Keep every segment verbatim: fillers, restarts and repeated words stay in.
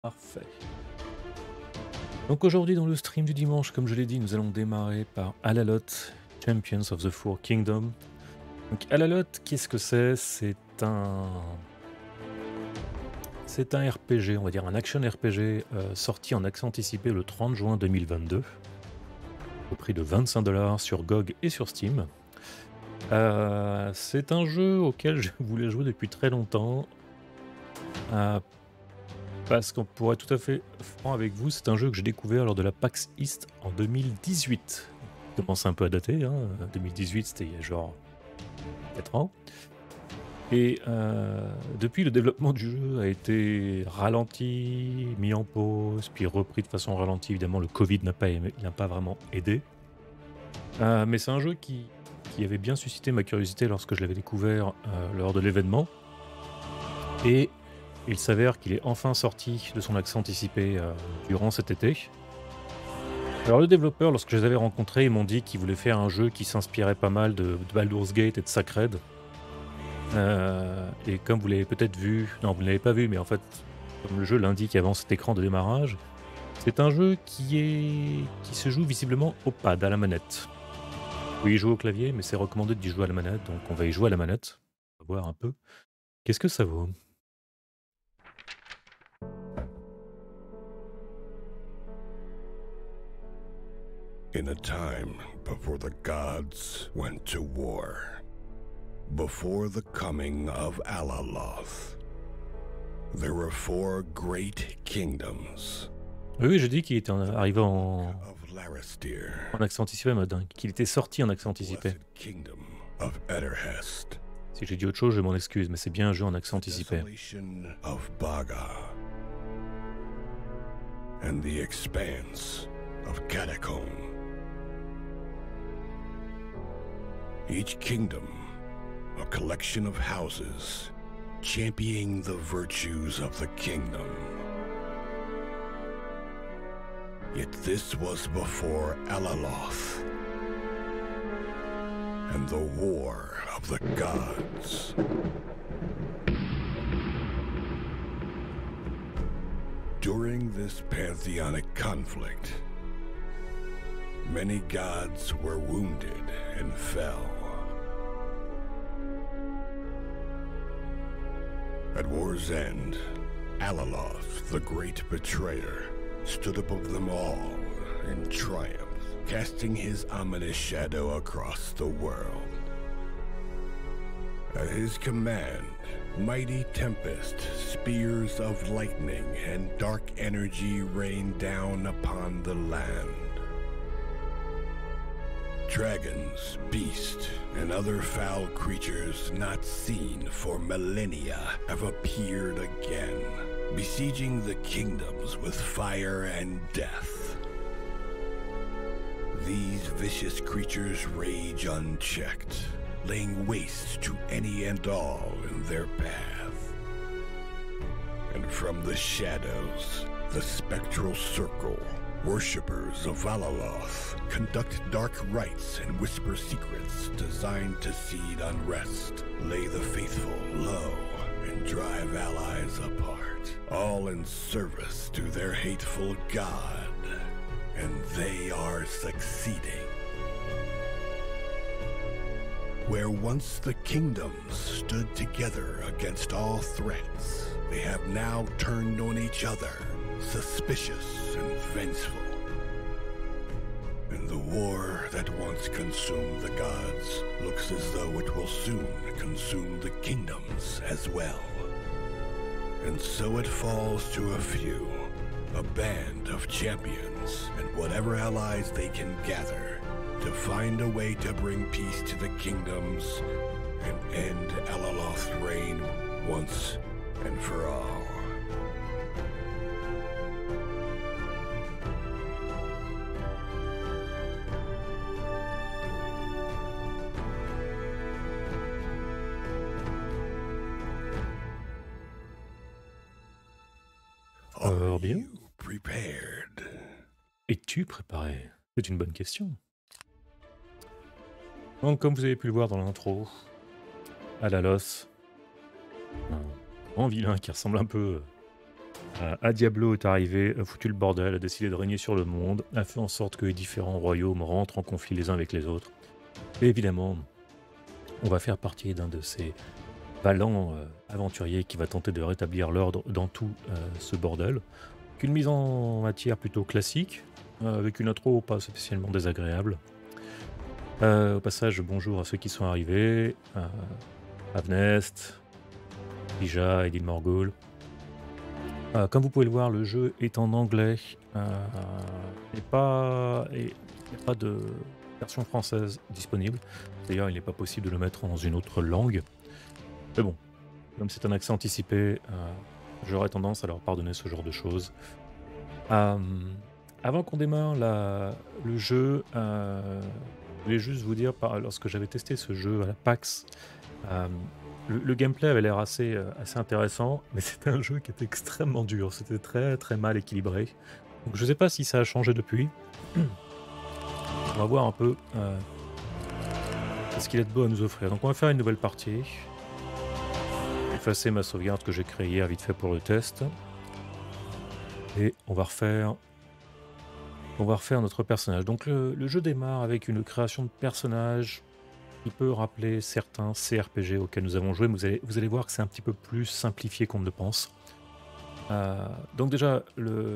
Parfait. Donc aujourd'hui dans le stream du dimanche, comme je l'ai dit, nous allons démarrer par Alalot, Champions of the Four Kingdoms. Donc Alalot, qu'est-ce que c'est? C'est un... C'est un R P G, on va dire un action R P G euh, sorti en accès anticipé le trente juin deux mille vingt-deux au prix de vingt-cinq dollars sur G O G et sur Steam. Euh, c'est un jeu auquel je voulais jouer depuis très longtemps. Euh, Parce qu'on pourrait être tout à fait franc avec vous, c'est un jeu que j'ai découvert lors de la PAX East en deux mille dix-huit. Ça commence un peu à dater, hein. deux mille dix-huit c'était il y a genre quatre ans. Et euh, depuis, le développement du jeu a été ralenti, mis en pause, puis repris de façon ralentie. Évidemment, le Covid n'a pas, aimé- n'a pas vraiment aidé. Euh, mais c'est un jeu qui, qui avait bien suscité ma curiosité lorsque je l'avais découvert euh, lors de l'événement. Et il s'avère qu'il est enfin sorti de son accès anticipé euh, durant cet été. Alors le développeur, lorsque je les avais rencontrés, ils m'ont dit qu'ils voulaient faire un jeu qui s'inspirait pas mal de, de Baldur's Gate et de Sacred. Euh, et comme vous l'avez peut-être vu, non vous ne l'avez pas vu, mais en fait, comme le jeu l'indique avant cet écran de démarrage, c'est un jeu qui, est... qui se joue visiblement au pad, à la manette. Oui, jouer au clavier, mais c'est recommandé d'y jouer à la manette, donc on va y jouer à la manette. On va voir un peu. Qu'est-ce que ça vaut? In a time before the gods went to war, before the coming of Alaloth, there were four great kingdoms Oui, oui, je dis qu'il était en- arrivé en, of Laristir, en accès anticipé, mode, hein, qu'il était sorti en accès anticipé. blessed kingdom of Ederhest, Si j'ai dit autre chose, je m'en excuse, mais c'est bien un jeu en accès anticipé. desolation of Baga, and the expanse of Catacomb. Each kingdom, a collection of houses, championing the virtues of the kingdom. Yet this was before Alaloth and the war of the gods. During this pantheonic conflict, many gods were wounded and fell. At war's end, Alaloth, the great betrayer, stood above them all in triumph, casting his ominous shadow across the world. At his command, mighty tempest, spears of lightning, and dark energy rained down upon the land. Dragons, beasts, and other foul creatures not seen for millennia have appeared again, besieging the kingdoms with fire and death. These vicious creatures rage unchecked, laying waste to any and all in their path. And from the shadows, the spectral circle, worshippers of Alaloth conduct dark rites and whisper secrets designed to seed unrest, lay the faithful low, and drive allies apart, all in service to their hateful god. And they are succeeding. Where once the kingdoms stood together against all threats, they have now turned on each other, suspicious and vengeful. And the war that once consumed the gods looks as though it will soon consume the kingdoms as well. And so it falls to a few, a band of champions, and whatever allies they can gather, to find a way to bring peace to the kingdoms and end Alaloth's reign once and for all. Fort bien. You prepared? Es-tu préparé? C'est une bonne question. Donc, comme vous avez pu le voir dans l'intro, Alalos, un grand vilain qui ressemble un peu Euh, à Diablo est arrivé, a foutu le bordel, a décidé de régner sur le monde, a fait en sorte que les différents royaumes rentrent en conflit les uns avec les autres. Et évidemment, on va faire partie d'un de ces valants euh, aventuriers qui va tenter de rétablir l'ordre dans tout euh, ce bordel. Une mise en matière plutôt classique, euh, avec une intro pas spécialement désagréable. Euh, au passage, bonjour à ceux qui sont arrivés. Euh, Avnest, Ija, Edil Morgul. Euh, comme vous pouvez le voir, le jeu est en anglais. Euh, et pas, et il n'y a pas de version française disponible. D'ailleurs, il n'est pas possible de le mettre dans une autre langue. Mais bon, comme c'est un accès anticipé, euh, j'aurais tendance à leur pardonner ce genre de choses. Euh, avant qu'on démarre la, le jeu, euh, je voulais juste vous dire, par, lorsque j'avais testé ce jeu à la PAX, euh, le, le gameplay avait l'air assez, euh, assez intéressant, mais c'était un jeu qui était extrêmement dur, c'était très très mal équilibré. Donc je ne sais pas si ça a changé depuis. On va voir un peu euh, ce qu'il a de beau à nous offrir. Donc on va faire une nouvelle partie. Effacer ma sauvegarde que j'ai créée hier vite fait pour le test. Et on va refaire, on va refaire notre personnage. Donc le, le jeu démarre avec une création de personnage qui peut rappeler certains C R P G auxquels nous avons joué, mais vous allez, vous allez voir que c'est un petit peu plus simplifié qu'on ne le pense. Euh, donc déjà, le...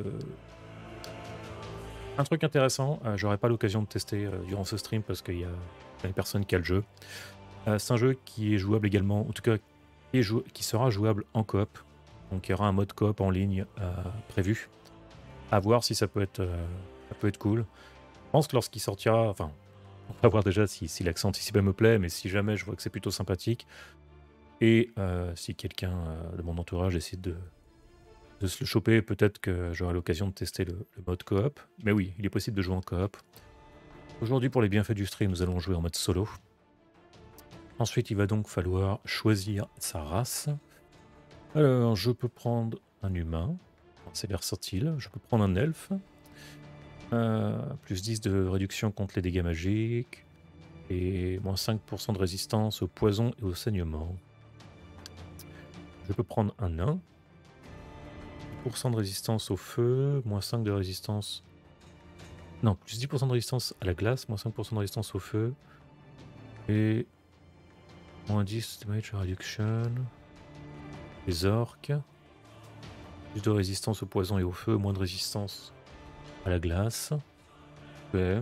un truc intéressant, euh, j'aurai pas l'occasion de tester euh, durant ce stream parce qu'il y a une personne qui a le jeu. Euh, c'est un jeu qui est jouable également, en tout cas qui, est jou... qui sera jouable en coop. Donc il y aura un mode coop en ligne euh, prévu. À voir si ça peut être, euh, ça peut être cool. Je pense que lorsqu'il sortira, enfin, on va voir déjà si, si l'accent anticipé me plaît, mais si jamais je vois que c'est plutôt sympathique, et euh, si quelqu'un euh, de mon entourage décide de, de se le choper, peut-être que j'aurai l'occasion de tester le, le mode coop. Mais oui, il est possible de jouer en coop. Aujourd'hui, pour les bienfaits du stream, nous allons jouer en mode solo. Ensuite, il va donc falloir choisir sa race. Alors, je peux prendre un humain, c'est versatile. Je peux prendre un elfe, euh, plus dix de réduction contre les dégâts magiques, et moins cinq pour cent de résistance au poison et au saignement. Je peux prendre un nain, dix pour cent de résistance au feu, moins cinq de résistance... Non, plus dix pour cent de résistance à la glace, moins cinq pour cent de résistance au feu, et moins dix de damage reduction... Les orques, plus de résistance au poison et au feu, moins de résistance à la glace. Ouais.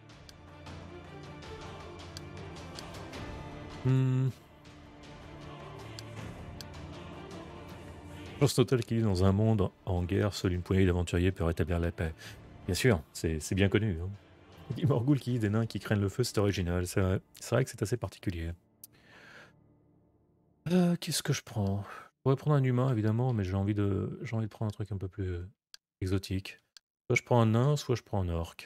Hmm. Chance totale qu'il est dans un monde en guerre, seule une poignée d'aventuriers peut rétablir la paix. Bien sûr, c'est c'est bien connu. Hein. Edil Morgul qui dit des nains qui craignent le feu, c'est original. C'est vrai, c'est vrai que c'est assez particulier. Euh, Qu'est-ce que je prends? Je pourrais prendre un humain, évidemment, mais j'ai envie de, j'ai envie de prendre un truc un peu plus euh, exotique. Soit je prends un nain, soit je prends un orc.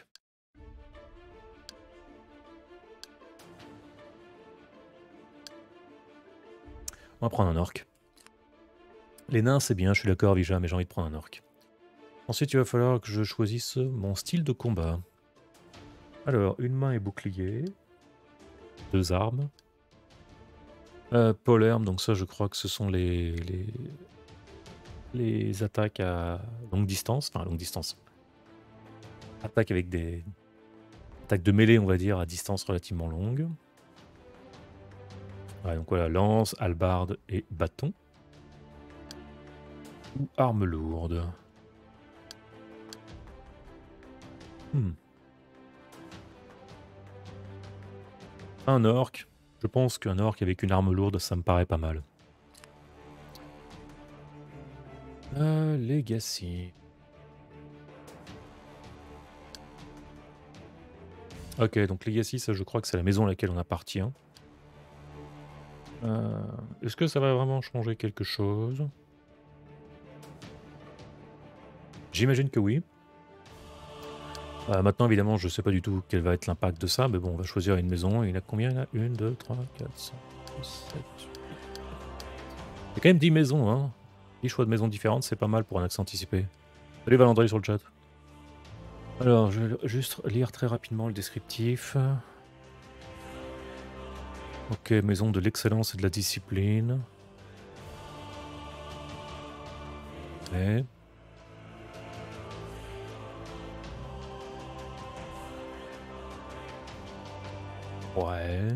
On va prendre un orc. Les nains, c'est bien, je suis d'accord, Vija, mais j'ai envie de prendre un orc. Ensuite, il va falloir que je choisisse mon style de combat. Alors, une main et bouclier. Deux armes. Euh, Polearm, donc ça, je crois que ce sont les, les, les attaques à longue distance. Enfin, à longue distance. Attaque avec des... Attaques de mêlée, on va dire, à distance relativement longue. Ouais, donc voilà, lance, hallebarde et bâton. Ou arme lourde. Hmm. Un orc. Je pense qu'un orc avec une arme lourde, ça me paraît pas mal. Euh, Legacy. Ok, donc Legacy, ça je crois que c'est la maison à laquelle on appartient. Euh, Est-ce que ça va vraiment changer quelque chose? J'imagine que oui. Euh, maintenant, évidemment, je ne sais pas du tout quel va être l'impact de ça, mais bon, on va choisir une maison. Il y en a combien là? Une, deux, trois, quatre, cinq, six, sept, huit. Il y a quand même dix maisons, hein. dix choix de maisons différentes, c'est pas mal pour un accès anticipé. Salut Valandry sur le chat. Alors, je vais juste lire très rapidement le descriptif. Ok, maison de l'excellence et de la discipline. Ouais. Ouais.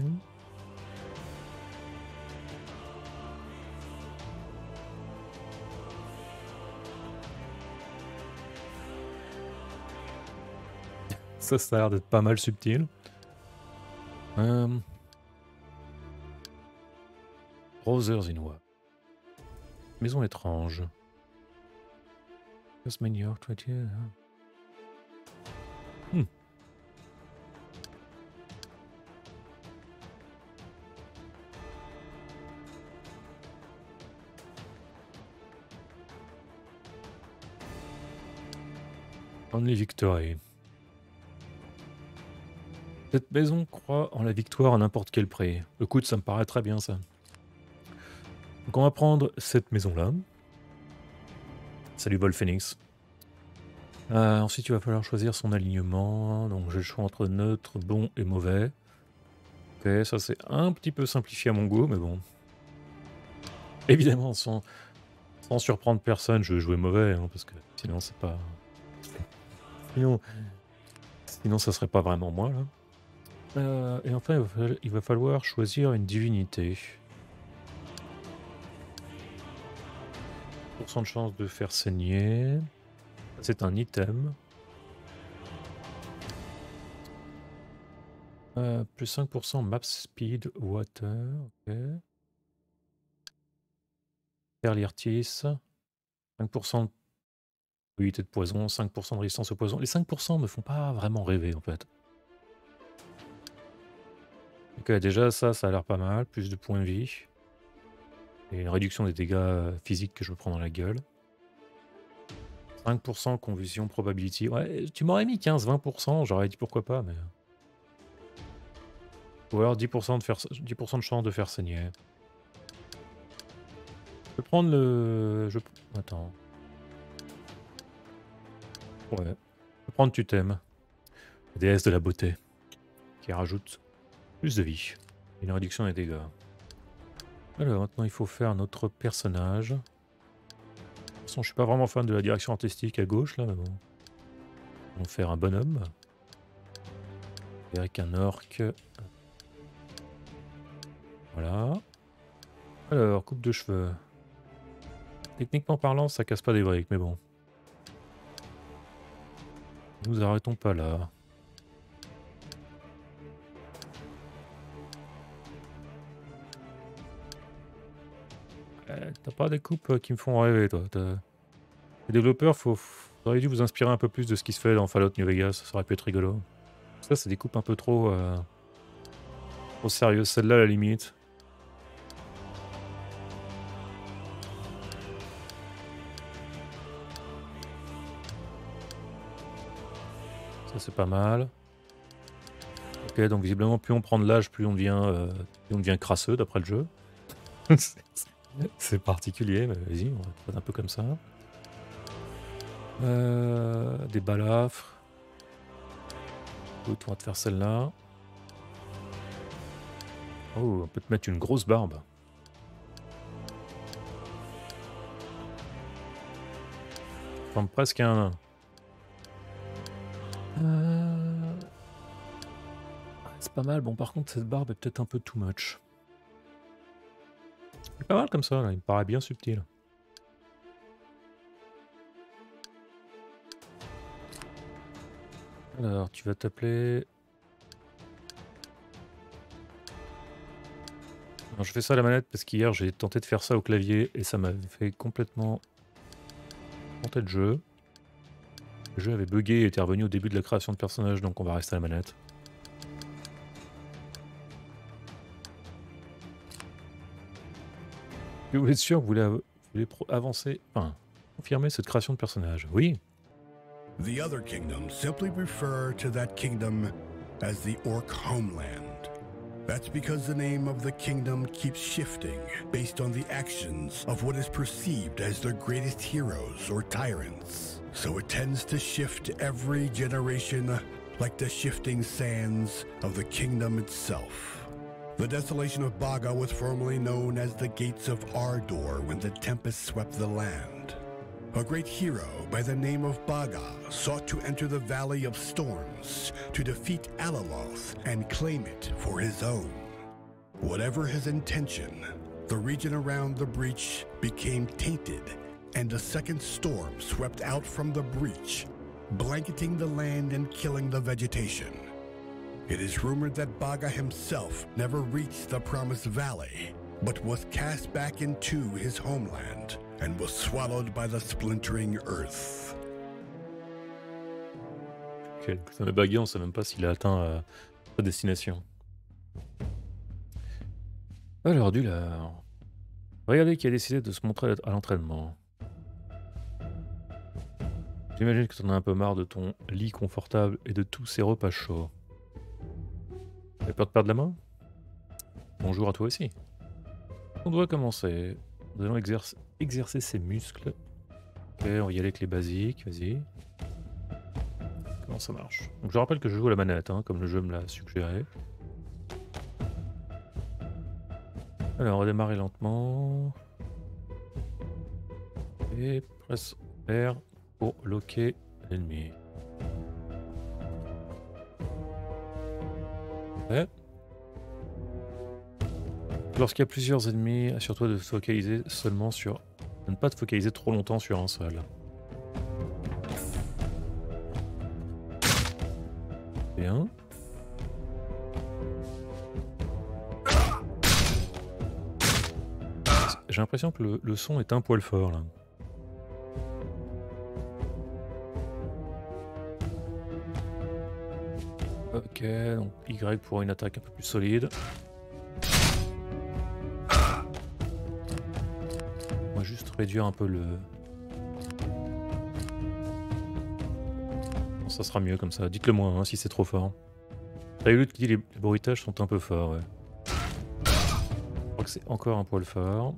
Ça, ça a l'air d'être pas mal subtil. Euh... Brothers in War. Maison étrange. Tasmania, Twenty. Hmm. Only Victory. Cette maison croit en la victoire à n'importe quel prix. Écoute, ça me paraît très bien ça. Donc on va prendre cette maison-là. Salut Vol Phoenix. Euh, ensuite, il va falloir choisir son alignement. Donc j'ai le choix entre neutre, bon et mauvais. Ok, ça c'est un petit peu simplifié à mon goût, mais bon. Évidemment, sans, sans surprendre personne, je vais jouer mauvais, hein, parce que sinon c'est pas... Sinon, sinon ça serait pas vraiment moi, là. Euh, et enfin, il va, falloir, il va falloir choisir une divinité. pour cent de chance de faire saigner. C'est un item. Euh, plus cinq pour cent map speed water. Ok. Perlirtis. cinq pour cent de probabilité de poison, cinq pour cent de résistance au poison. Les cinq pour cent me font pas vraiment rêver en fait. Ok, déjà ça, ça a l'air pas mal. Plus de points de vie. Et une réduction des dégâts physiques que je me prends dans la gueule. cinq pour cent confusion probability. Ouais, tu m'aurais mis quinze vingt pour cent, j'aurais dit pourquoi pas, mais... Ou alors dix pour cent de, faire... dix pour cent de chance de faire saigner. Je vais prendre le... Je... Attends. Ouais. Je vais prendre Tutem. La déesse de la beauté. Qui rajoute plus de vie. Et une réduction des dégâts. Alors maintenant il faut faire notre personnage. De toute façon je suis pas vraiment fan de la direction artistique à gauche là, mais bon. On va faire un bonhomme. Avec un orc. Voilà. Alors, coupe de cheveux. Techniquement parlant, ça casse pas des briques, mais bon. Nous arrêtons pas là. Euh, T'as pas des coupes qui me font rêver, toi. Les développeurs, faut, faudrait dû vous inspirer un peu plus de ce qui se fait dans Fallout New Vegas. Ça aurait pu être rigolo. Ça, c'est des coupes un peu trop, euh, trop sérieuses. Celle-là, à la limite. Ça, c'est pas mal. Ok, donc visiblement, plus on prend de l'âge, plus on devient, euh, plus on devient crasseux, d'après le jeu. C'est particulier, mais vas-y, on va faire un peu comme ça. Euh, des balafres. Écoute, on va te faire celle-là. Oh, on peut te mettre une grosse barbe. Comme presque un... Euh... C'est pas mal. Bon, par contre, cette barbe est peut-être un peu too much. C'est pas mal comme ça, là. Il me paraît bien subtil. Alors, tu vas t'appeler... Alors, je fais ça à la manette parce qu'hier, j'ai tenté de faire ça au clavier et ça m'avait fait complètement planter le jeu. Le jeu avait bugué et était revenu au début de la création de personnage, donc on va rester à la manette. Vous êtes sûr que vous voulez, vous voulez avancer, enfin, confirmer cette création de personnage? Oui. The other kingdoms simply refer to that kingdom as the Orc homeland. That's because the name of the kingdom keeps shifting based on the actions of what is perceived as their greatest heroes or tyrants. So it tends to shift every generation like the shifting sands of the kingdom itself. The desolation of Baga was formerly known as the Gates of Ardor when the tempest swept the land. A great hero by the name of Baga sought to enter the Valley of Storms to defeat Alaloth and claim it for his own. Whatever his intention, the region around the breach became tainted, and a second storm swept out from the breach, blanketing the land and killing the vegetation. It is rumored that Baga himself never reached the Promised Valley, but was cast back into his homeland and was swallowed by the splintering earth. Ok, donc ça m'a bagué, on sait même pas s'il a atteint euh, sa destination. Alors, du lard. Regardez qui a décidé de se montrer à l'entraînement. J'imagine que t'en as un peu marre de ton lit confortable et de tous ces repas chauds. T'as peur de perdre la main? Bonjour à toi aussi. On doit commencer. Nous allons exercer, exercer ses muscles. Ok, on va y aller avec les basiques, vas-y. Comment ça marche? Donc je rappelle que je joue à la manette, hein, comme le jeu me l'a suggéré. Alors on va démarrer lentement. Et presse R pour loquer l'ennemi. Ouais. Lorsqu'il y a plusieurs ennemis, assure-toi de te focaliser seulement sur... de ne pas te focaliser trop longtemps sur un seul. Bien. J'ai l'impression que le, le son est un poil fort là. Ok, donc Y pour une attaque un peu plus solide. On va juste réduire un peu le... Bon, ça sera mieux comme ça, dites-le moi hein, si c'est trop fort. T'as eu qui dit les, les bruitages sont un peu forts, ouais. Je crois que c'est encore un poil fort.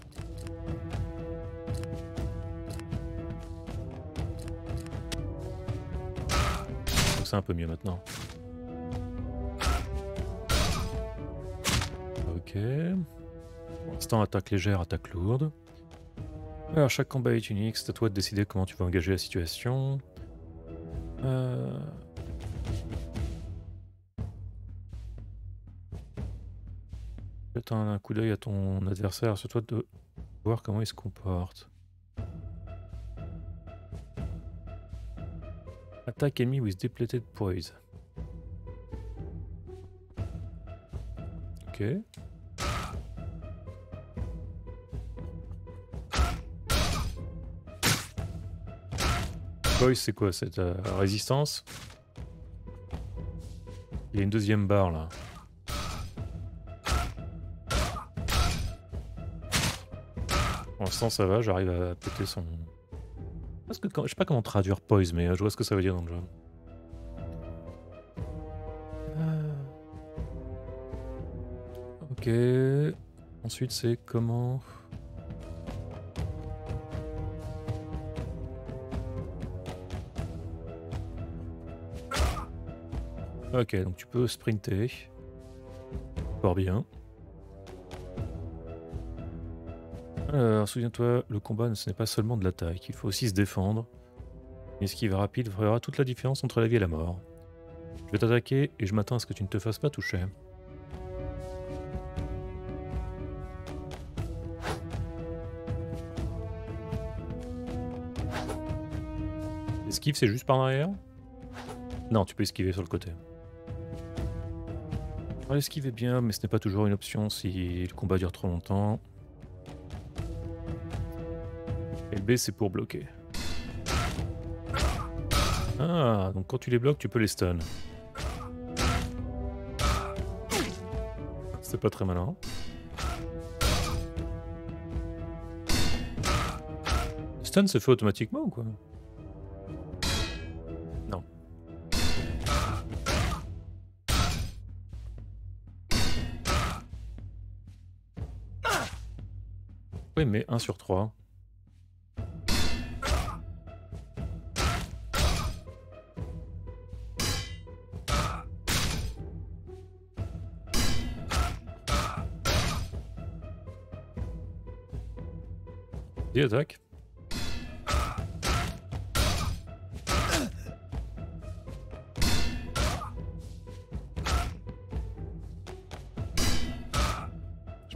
Donc c'est un peu mieux maintenant. Ok. Pour l'instant, attaque légère, attaque lourde. Alors, chaque combat est unique, c'est à toi de décider comment tu vas engager la situation. Euh... Jette un, un coup d'œil à ton adversaire, c'est à toi de voir comment il se comporte. Attaque enemy with depleted poise. Ok. Poise, c'est quoi cette euh, résistance? Il y a une deuxième barre là. Pour l'instant ça va, j'arrive à péter son... Parce que quand... Je sais pas comment traduire poise, mais je vois ce que ça veut dire dans le jeu. Euh... Ok. Ensuite c'est comment... Ok, donc tu peux sprinter. Fort bien. Alors, souviens-toi, le combat, ce n'est pas seulement de l'attaque, il faut aussi se défendre. Une esquive rapide fera toute la différence entre la vie et la mort. Je vais t'attaquer et je m'attends à ce que tu ne te fasses pas toucher. Esquive, c'est juste par derrière? Non, tu peux esquiver sur le côté. Alors, esquiver bien, mais ce n'est pas toujours une option si le combat dure trop longtemps. Et le B, c'est pour bloquer. Ah, donc quand tu les bloques, tu peux les stun. C'est pas très malin. Stun se fait automatiquement ou quoi? Non. Oui, mais un sur trois. Des attaques.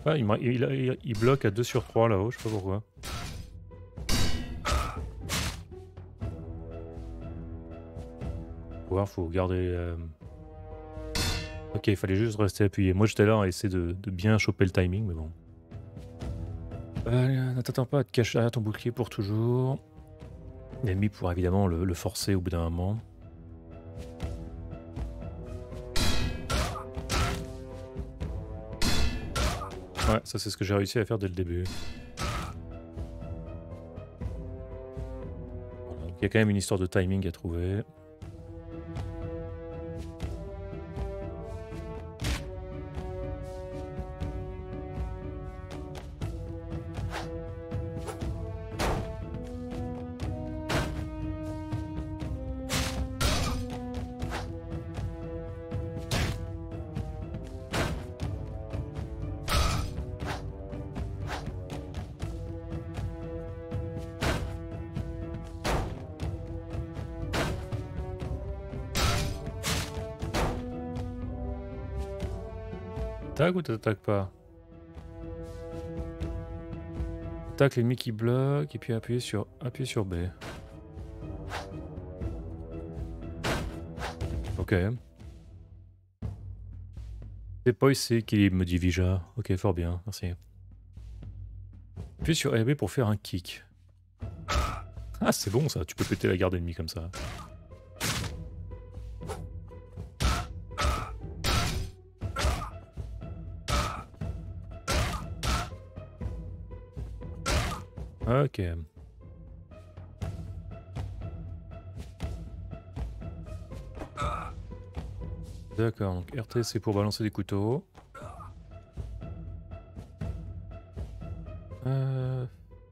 Ah, il, il, il, il bloque à deux sur trois là-haut, je sais pas pourquoi. Faut voir, faut garder... Euh... Ok, il fallait juste rester appuyé. Moi j'étais là à essayer de, de bien choper le timing, mais bon. Euh, N'attends pas à te cacher derrière ton bouclier pour toujours. L'ennemi pourra évidemment le, le forcer au bout d'un moment. Ouais, ça c'est ce que j'ai réussi à faire dès le début. Il y a quand même une histoire de timing à trouver. T'attaques ou t'attaques pas? Attaque l'ennemi qui bloque et puis appuyer sur, appuyer sur B. Ok. C'est pas ici qu'il me dit Vija. Ok, fort bien, merci. Appuie sur R B pour faire un kick. Ah, c'est bon ça, tu peux péter la garde ennemie comme ça. Ok. D'accord, donc R T c'est pour balancer des couteaux. Euh...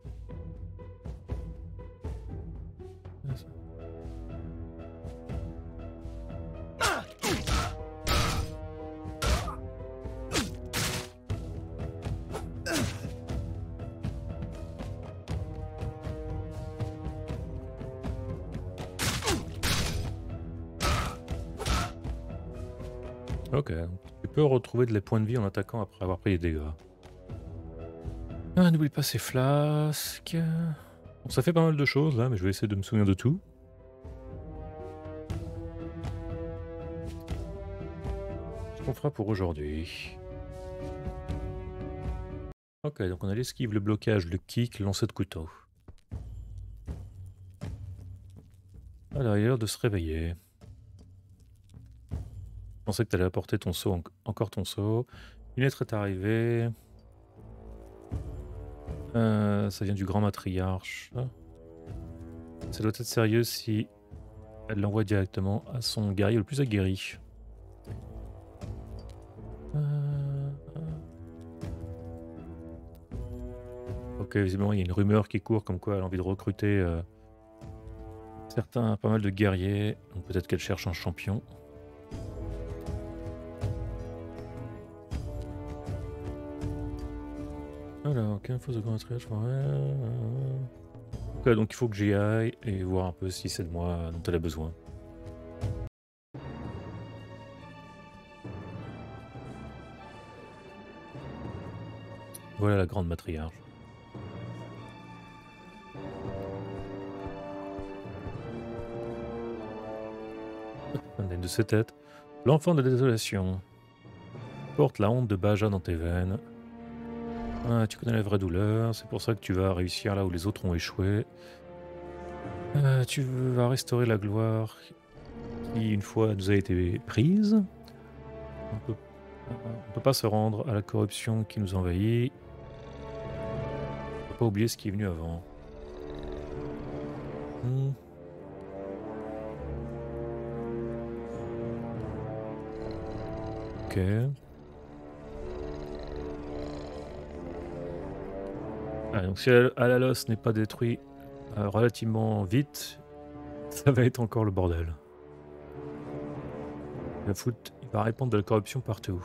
Ok, tu peux retrouver de les points de vie en attaquant après avoir pris les dégâts. Ah, n'oublie pas ces flasques. Bon, ça fait pas mal de choses là, mais je vais essayer de me souvenir de tout. Ce qu'on fera pour aujourd'hui. Ok, donc on a l'esquive, le blocage, le kick, le lancer de couteau. Alors, il est l'heure de se réveiller. Je pensais que tu allais apporter ton seau, en encore ton seau. Une lettre est arrivée. Euh, ça vient du grand matriarche. Ça doit être sérieux si elle l'envoie directement à son guerrier le plus aguerri. Euh... Ok, visiblement il y a une rumeur qui court comme quoi elle a envie de recruter euh, certains, pas mal de guerriers. Donc peut-être qu'elle cherche un champion. Alors, quelle info de grand matriarche? Ok, donc il faut que j'y aille et voir un peu si c'est de moi dont elle a besoin. Voilà la grande matriarche. Une de ses têtes. L'enfant de la désolation. Porte la honte de Baja dans tes veines. Ah, tu connais la vraie douleur, c'est pour ça que tu vas réussir là où les autres ont échoué. Euh, tu vas restaurer la gloire qui, une fois, nous a été prise. On peut, on peut pas se rendre à la corruption qui nous envahit. On peut pas oublier ce qui est venu avant. Hmm. Ok. Ah, donc si Alalos n'est pas détruit euh, relativement vite, ça va être encore le bordel. Il va, foutre, il va répandre de la corruption partout.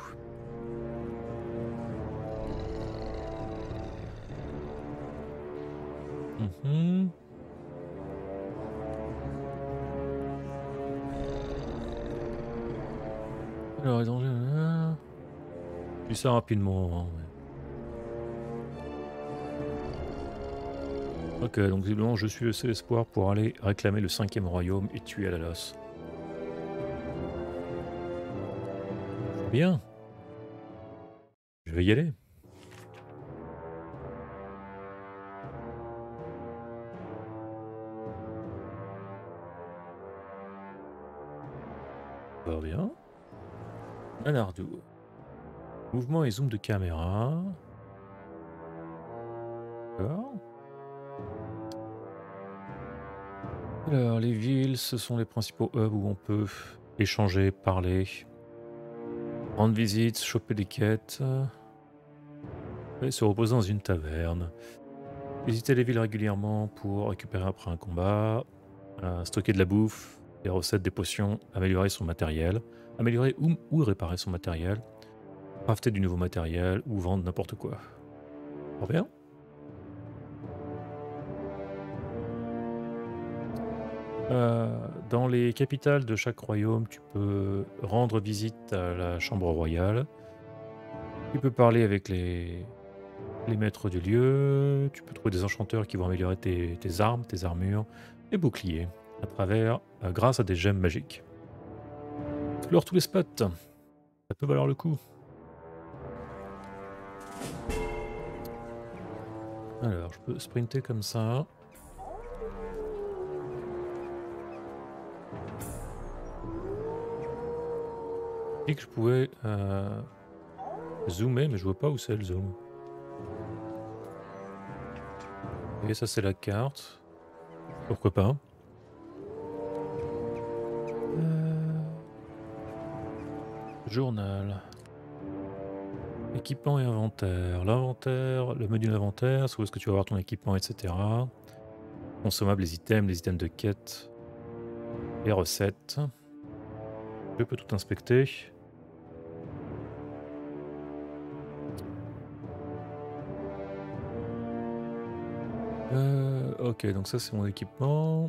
Mm-hmm. Alors, les dangers... Je dis ça rapidement. Hein, mais... Ok, donc visiblement je suis le seul espoir pour aller réclamer le cinquième royaume et tuer Alalos. Bien. Je vais y aller. Pas bien. Manardou. Mouvement et zoom de caméra. D'accord. Alors, les villes, ce sont les principaux hubs où on peut échanger, parler, rendre visite, choper des quêtes, et se reposer dans une taverne. Visiter les villes régulièrement pour récupérer après un combat, euh, stocker de la bouffe, des recettes, des potions, améliorer son matériel, améliorer ou, ou réparer son matériel, crafter du nouveau matériel ou vendre n'importe quoi. Très bien. Euh, dans les capitales de chaque royaume, tu peux rendre visite à la chambre royale. Tu peux parler avec les, les maîtres du lieu. Tu peux trouver des enchanteurs qui vont améliorer tes, tes armes, tes armures et boucliers à travers, euh, grâce à des gemmes magiques. Explore tous les spots. Ça peut valoir le coup. Alors, je peux sprinter comme ça. Et que je pouvais euh, zoomer, mais je vois pas où c'est le zoom. Et ça, c'est la carte. Pourquoi pas. Euh... Journal. Équipement et inventaire. L'inventaire, le menu d'inventaire, c'est où est-ce que tu vas avoir ton équipement, et cetera. Consommables, les items, les items de quête. Les recettes. Je peux tout inspecter. Euh, ok, donc ça c'est mon équipement.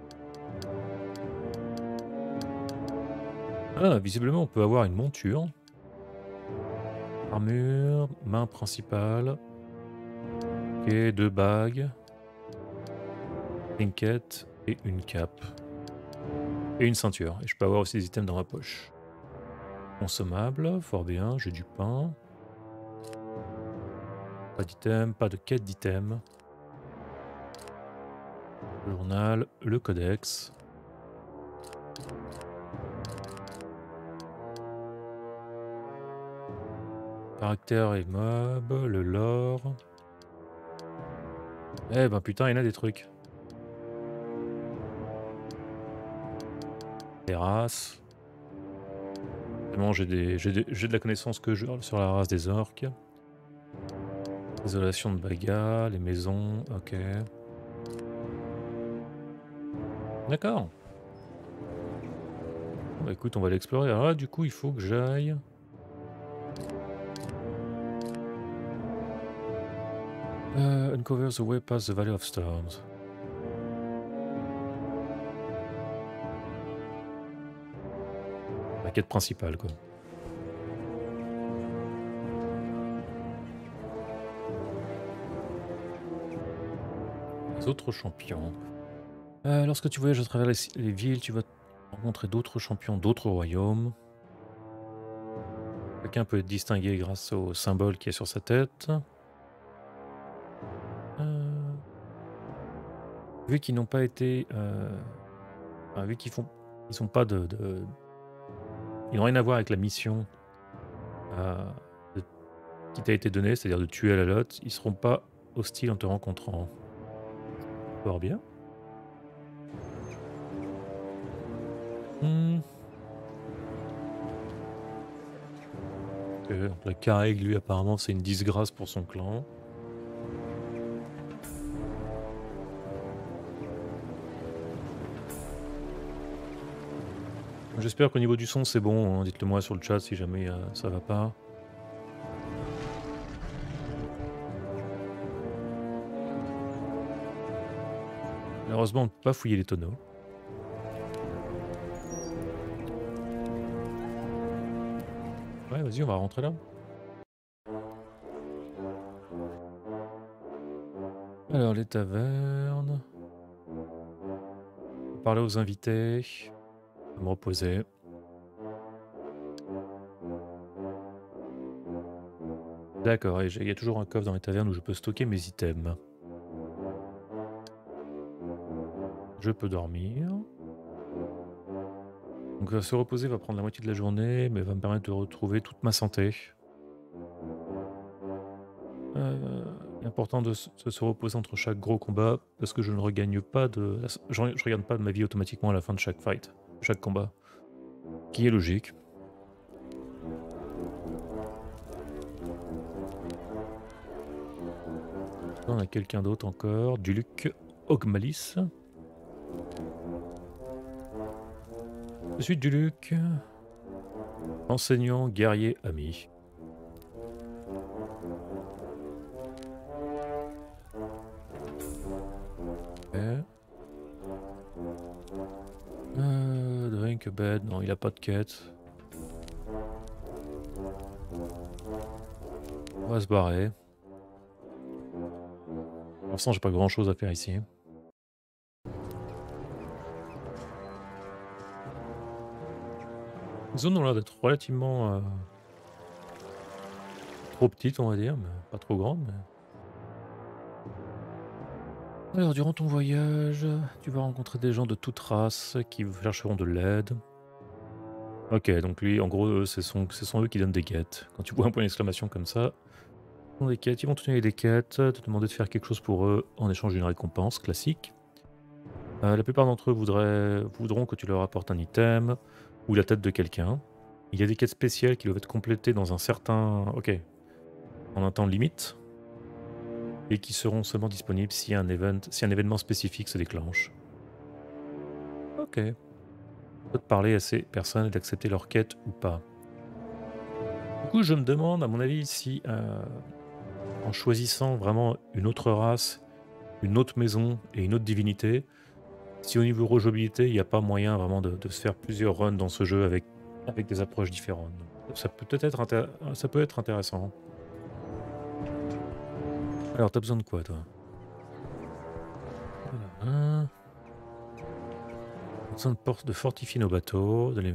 Ah, visiblement on peut avoir une monture. Armure, main principale. Ok, deux bagues. Trinket et une cape. Et une ceinture. Et je peux avoir aussi des items dans ma poche. Consommable, fort bien, j'ai du pain. Pas d'item, pas de quête d'item. Le journal, le codex. Caractère et mob, le lore. Eh ben putain, il y en a des trucs. Les races. Vraiment, j'ai des, j'ai des, j'ai de la connaissance que je, sur la race des orques. Isolation de Baga, les maisons, ok. D'accord. Bah écoute, on va l'explorer. Alors là, du coup, il faut que j'aille... Uh, uncover the way past the Valley of Storms. La quête principale, quoi. Les autres champions. Euh, lorsque tu voyages à travers les, les villes, tu vas rencontrer d'autres champions d'autres royaumes. Chacun peut être distingué grâce au symbole qui est sur sa tête. Euh... Vu qu'ils n'ont pas été... Euh... Enfin, vu qu'ils font... Ils sont pas de... de... Ils n'ont rien à voir avec la mission euh, de... qui t'a été donnée, c'est-à-dire de tuer à la lotte. Ils seront pas hostiles en te rencontrant. Fort bien. Hmm. Okay, donc la Carreg, lui, apparemment, c'est une disgrâce pour son clan. J'espère qu'au niveau du son, c'est bon. Hein. Dites-le moi sur le chat si jamais euh, ça va pas. Malheureusement, on ne peut pas fouiller les tonneaux. Ouais, vas-y, on va rentrer là. Alors, les tavernes. Parler aux invités. Me reposer. D'accord, et il y a toujours un coffre dans les tavernes où je peux stocker mes items. Je peux dormir. Donc se reposer va prendre la moitié de la journée, mais va me permettre de retrouver toute ma santé. Euh, important de se, de se reposer entre chaque gros combat, parce que je ne regagne pas de... Je, je regarde pas de ma vie automatiquement à la fin de chaque fight, chaque combat. Qui est logique. On a quelqu'un d'autre encore, Duluc Ogmalis. Je suis Duluc, enseignant, guerrier, ami. Okay. Euh, drink a bed, non, il a pas de quête. On va se barrer. Pour l'instant, j'ai pas grand chose à faire ici. Les zones ont l'air d'être relativement euh, trop petites, on va dire, mais pas trop grandes. Mais... Alors, durant ton voyage, tu vas rencontrer des gens de toute race qui chercheront de l'aide. Ok, donc lui, en gros, ce sont, ce sont eux qui donnent des quêtes. Quand tu vois un point d'exclamation comme ça, ils font des quêtes, ils vont te donner des quêtes, te demander de faire quelque chose pour eux en échange d'une récompense classique. Euh, la plupart d'entre eux voudraient, voudront que tu leur apportes un item ou la tête de quelqu'un. Il y a des quêtes spéciales qui doivent être complétées dans un certain... Ok. En un temps limite. Et qui seront seulement disponibles si un, event, si un événement spécifique se déclenche. Ok. On peut te parler à ces personnes et d'accepter leur quête ou pas. Du coup, je me demande, à mon avis, si euh, en choisissant vraiment une autre race, une autre maison et une autre divinité, si au niveau rejouabilité, il n'y a pas moyen vraiment de, de se faire plusieurs runs dans ce jeu avec, avec des approches différentes. Ça peut peut-être intér- ça peut être intéressant. Alors, t'as besoin de quoi, toi? Voilà. Besoin de, por- de fortifier nos bateaux, de les...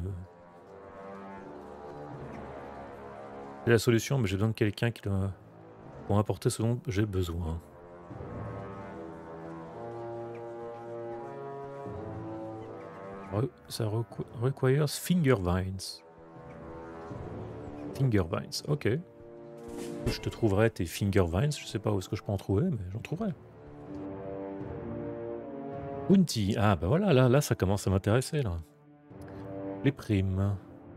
C'est la solution, mais j'ai besoin de quelqu'un qui doit... pour apporter ce dont j'ai besoin. Re ça requ requires finger vines. Finger vines, ok. Je te trouverai tes finger vines, je sais pas où est-ce que je peux en trouver, mais j'en trouverai. Bounty, ah bah voilà, là, là ça commence à m'intéresser là. Les primes.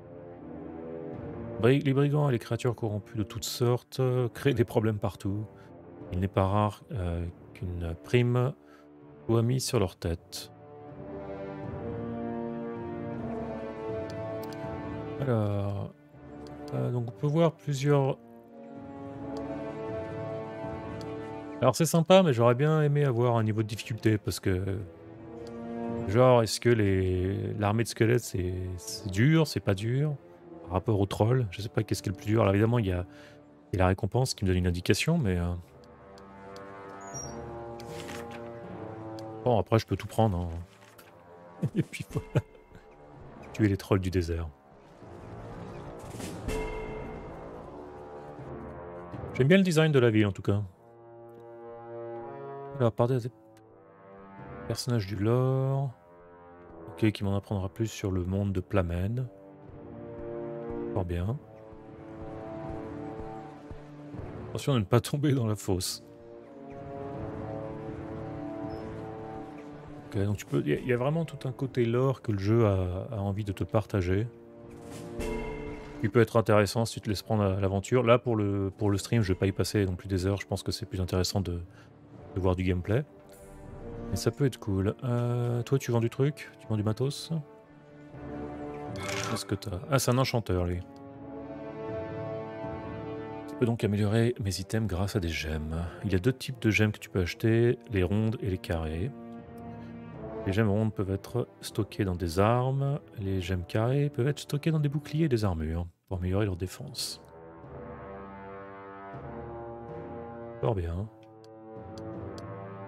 Les brigands et les créatures corrompues de toutes sortes euh, créent des problèmes partout. Il n'est pas rare euh, qu'une prime soit mise sur leur tête. Alors, euh, donc on peut voir plusieurs... Alors c'est sympa, mais j'aurais bien aimé avoir un niveau de difficulté, parce que... Genre, est-ce que les l'armée de squelettes, c'est dur, c'est pas dur? Par rapport aux trolls, je sais pas qu'est-ce qui est le plus dur. Alors évidemment, il y a, il y a la récompense qui me donne une indication, mais... Euh... Bon, après, je peux tout prendre. Hein. Et puis voilà. Tuer les trolls du désert. J'aime bien le design de la ville, en tout cas. Alors, parler des personnages du lore. Ok, qui m'en apprendra plus sur le monde de Plamen. Fort bien. Attention de ne pas tomber dans la fosse. Ok, donc tu peux... Il y, y a vraiment tout un côté lore que le jeu a, a envie de te partager. Qui peut être intéressant si tu te laisses prendre à l'aventure. Là, pour le, pour le stream, je vais pas y passer non plus des heures. Je pense que c'est plus intéressant de, de voir du gameplay. Mais ça peut être cool. Euh, toi, tu vends du truc? Tu vends du matos? Qu'est-ce que t'as? Ah, c'est un enchanteur, lui. Je peux donc améliorer mes items grâce à des gemmes. Il y a deux types de gemmes que tu peux acheter, les rondes et les carrées. Les gemmes rondes peuvent être stockées dans des armes, les gemmes carrées peuvent être stockées dans des boucliers et des armures, pour améliorer leur défense. Fort bien.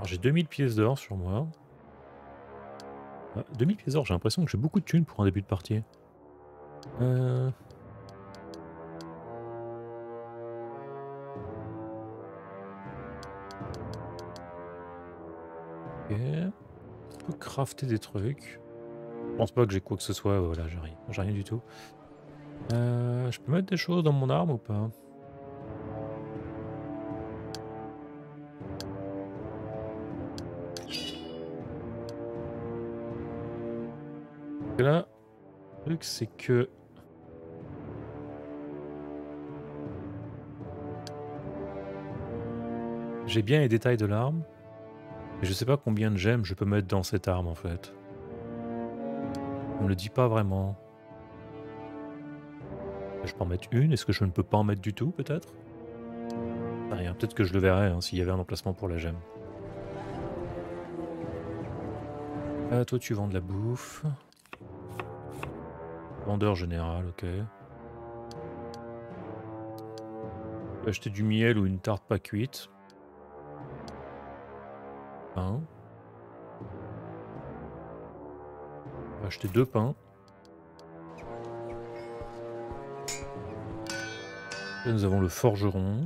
Alors j'ai deux mille pièces d'or sur moi. Ah, deux mille pièces d'or, j'ai l'impression que j'ai beaucoup de thunes pour un début de partie. Euh... Ok. Je peux crafter des trucs. Je pense pas que j'ai quoi que ce soit. Voilà, j'ai rien. J'ai rien du tout. Euh, je peux mettre des choses dans mon arme ou pas? Et là, le truc c'est que j'ai bien les détails de l'arme, mais je sais pas combien de gemmes je peux mettre dans cette arme en fait. On me le dit pas vraiment. Je peux en mettre une, est-ce que je ne peux pas en mettre du tout peut-être? Rien, peut-être que je le verrai hein, s'il y avait un emplacement pour la gemme. Ah, toi tu vends de la bouffe. Vendeur général, ok. Je peux acheter du miel ou une tarte pas cuite. Pain. On va acheter deux pains. Là, nous avons le forgeron.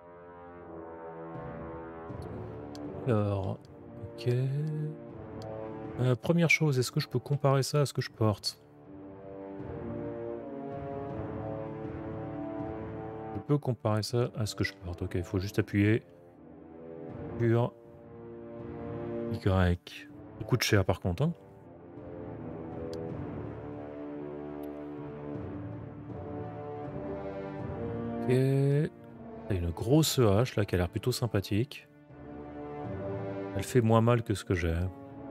Alors, ok. Euh, première chose, est-ce que je peux comparer ça à ce que je porte? Je peux comparer ça à ce que je porte. Ok, il faut juste appuyer sur Y. Ça coûte cher par contre. Hein. Ok. T'as une grosse hache là qui a l'air plutôt sympathique. Elle fait moins mal que ce que j'ai.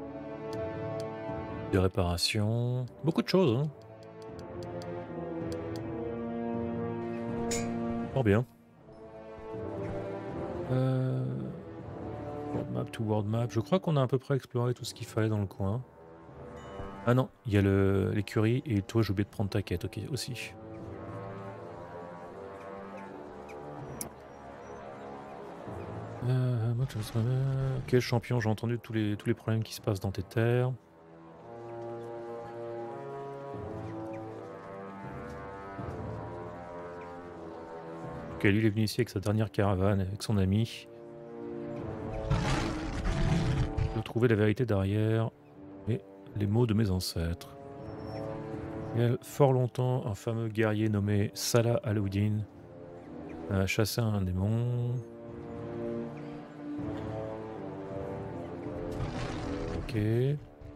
De réparation. Beaucoup de choses. Hein. Fort bien. Euh... World map to world map. Je crois qu'on a à peu près exploré tout ce qu'il fallait dans le coin. Ah non, il y a l'écurie et toi j'ai oublié de prendre ta quête, ok, aussi. Euh, ok, champion, j'ai entendu tous les, tous les problèmes qui se passent dans tes terres. Ok, lui il est venu ici avec sa dernière caravane, avec son ami. Je dois trouver la vérité derrière et les mots de mes ancêtres. Il y a fort longtemps, un fameux guerrier nommé Salah Alauddin a chassé un démon. Ok. Il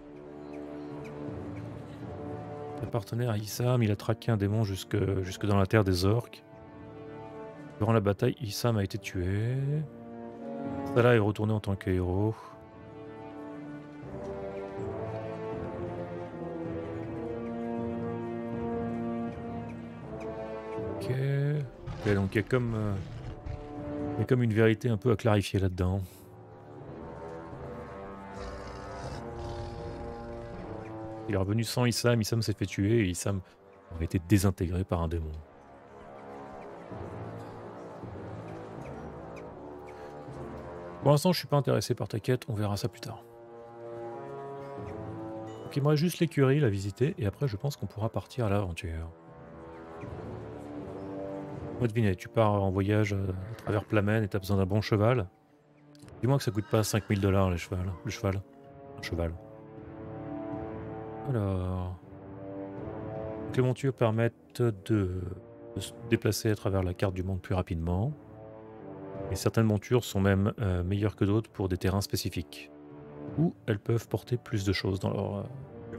appartenait à Issam, il a traqué un démon jusque, jusque dans la terre des orques. Durant la bataille, Issam a été tué. Salah est retourné en tant que héros. Ok. Ok, donc il y a comme, euh, il y a comme une vérité un peu à clarifier là-dedans. Il est revenu sans Issam, Issam s'est fait tuer et Issam a été désintégré par un démon. Pour l'instant, je suis pas intéressé par ta quête, on verra ça plus tard. Donc il me reste juste l'écurie, la visiter, et après je pense qu'on pourra partir à l'aventure. Moi devinez, tu pars en voyage à travers Plamen et t'as besoin d'un bon cheval. Dis-moi que ça coûte pas cinq mille dollars le cheval. Le cheval. Un cheval. Alors... Donc les montures permettent de... de se déplacer à travers la carte du monde plus rapidement. Et certaines montures sont même euh, meilleures que d'autres pour des terrains spécifiques. Ou elles peuvent porter plus de choses dans leur... Euh...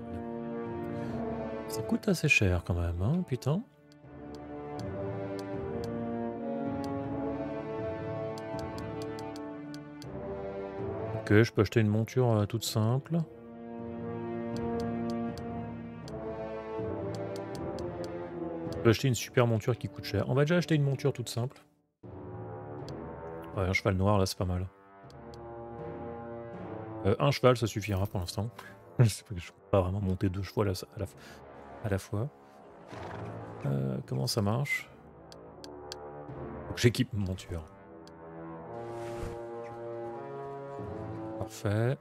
Ça coûte assez cher quand même, hein, putain. Ok, je peux acheter une monture euh, toute simple. Je peux acheter une super monture qui coûte cher. On va déjà acheter une monture toute simple. Ouais, un cheval noir, là, c'est pas mal. Euh, un cheval, ça suffira pour l'instant. je sais pas, je peux pas vraiment monter deux chevaux à la, à la, à la fois. Euh, comment ça marche? J'équipe une monture. Parfait.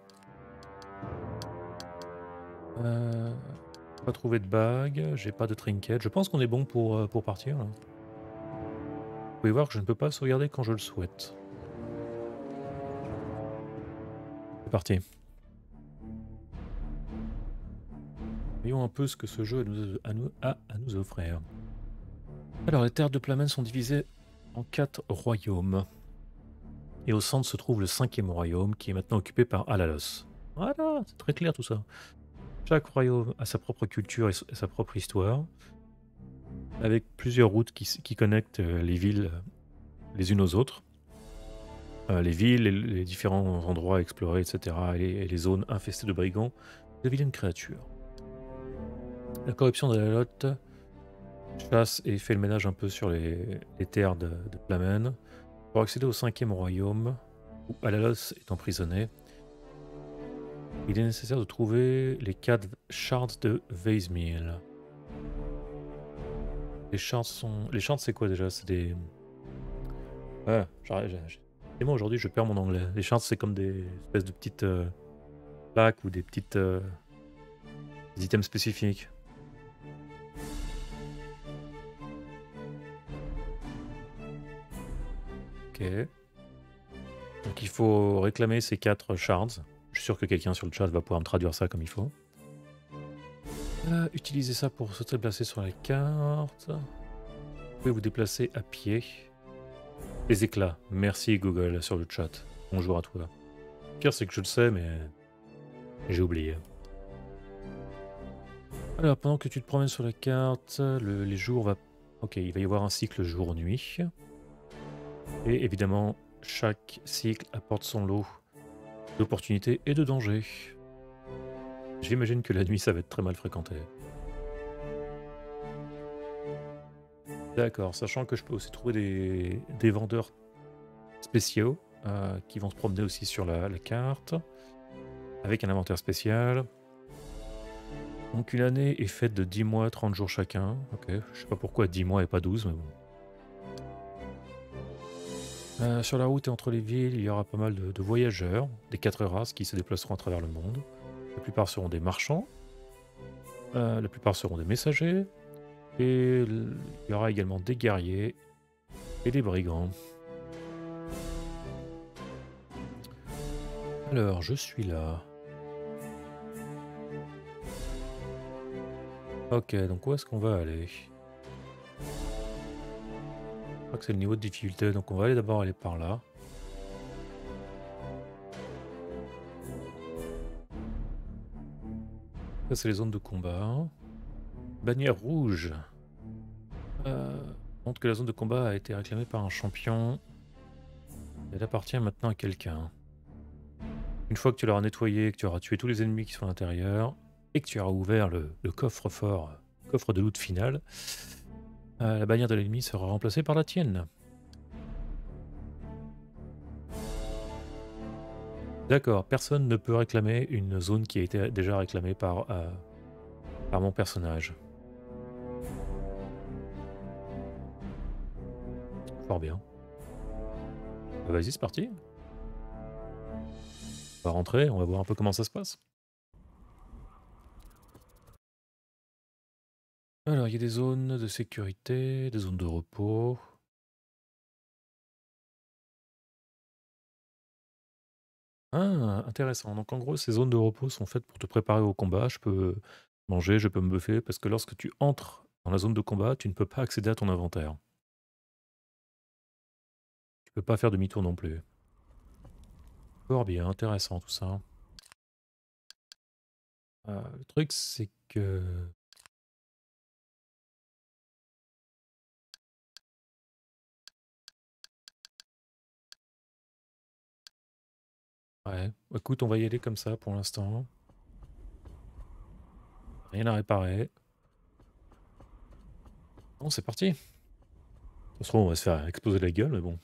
Euh, pas trouvé de bague, j'ai pas de trinket. Je pense qu'on est bon pour, euh, pour partir. Là. Vous pouvez voir que je ne peux pas sauvegarder quand je le souhaite. C'est parti. Voyons un peu ce que ce jeu a, nous, a, nous, a à nous offrir. Alors, les terres de Plamen sont divisées en quatre royaumes. Et au centre se trouve le cinquième royaume, qui est maintenant occupé par Alalos. Voilà, c'est très clair tout ça. Chaque royaume a sa propre culture et sa propre histoire, avec plusieurs routes qui, qui connectent les villes les unes aux autres. Euh, les villes, les, les différents endroits à explorer, et cetera. Et les, et les zones infestées de brigands, de vilaines créatures. La corruption de la lotte chasse et fait le ménage un peu sur les, les terres de, de Plamen. Pour accéder au cinquième royaume, où Alalos est emprisonné, il est nécessaire de trouver les quatre shards de Weismiel. Les shards sont... Les shards c'est quoi déjà? C'est des... Ouais, j'arrête. Et moi aujourd'hui je perds mon anglais. Les shards c'est comme des espèces de petites euh, plaques ou des petites... Euh, des items spécifiques. Ok. Donc il faut réclamer ces quatre shards. Je suis sûr que quelqu'un sur le chat va pouvoir me traduire ça comme il faut. Euh, utilisez ça pour se déplacer sur la carte. Vous pouvez vous déplacer à pied. Les éclats. Merci Google sur le chat. Bonjour à toi. Le pire c'est que je le sais mais j'ai oublié. Alors pendant que tu te promènes sur la carte, le, les jours va... Ok, il va y avoir un cycle jour-nuit. Et évidemment, chaque cycle apporte son lot d'opportunités et de dangers. J'imagine que la nuit, ça va être très mal fréquenté. D'accord, sachant que je peux aussi trouver des, des vendeurs spéciaux euh, qui vont se promener aussi sur la, la carte, avec un inventaire spécial. Donc une année est faite de dix mois, trente jours chacun. Ok, je sais pas pourquoi dix mois et pas douze, mais bon. Euh, sur la route et entre les villes, il y aura pas mal de, de voyageurs, des quatre races qui se déplaceront à travers le monde. La plupart seront des marchands, euh, la plupart seront des messagers, et il y aura également des guerriers et des brigands. Alors, je suis là. Ok, donc où est-ce qu'on va aller ? Je crois que c'est le niveau de difficulté, donc on va aller d'abord aller par là. Ça c'est les zones de combat. Bannière rouge. Euh, montre que la zone de combat a été réclamée par un champion. Elle appartient maintenant à quelqu'un. Une fois que tu l'auras nettoyé, que tu auras tué tous les ennemis qui sont à l'intérieur, et que tu auras ouvert le, le coffre-fort, coffre de loot final, euh, la bannière de l'ennemi sera remplacée par la tienne. D'accord, personne ne peut réclamer une zone qui a été déjà réclamée par, euh, par mon personnage. Fort bien. Bah, vas-y, c'est parti. On va rentrer, on va voir un peu comment ça se passe. Alors, il y a des zones de sécurité, des zones de repos. Ah, intéressant. Donc en gros, ces zones de repos sont faites pour te préparer au combat. Je peux manger, je peux me buffer, parce que lorsque tu entres dans la zone de combat, tu ne peux pas accéder à ton inventaire. Tu peux pas faire demi-tour non plus. Fort bien, intéressant tout ça. Euh, le truc, c'est que... Ouais, écoute, on va y aller comme ça pour l'instant. Rien à réparer. Bon, c'est parti. De toute façon, on va se faire exploser la gueule, mais bon.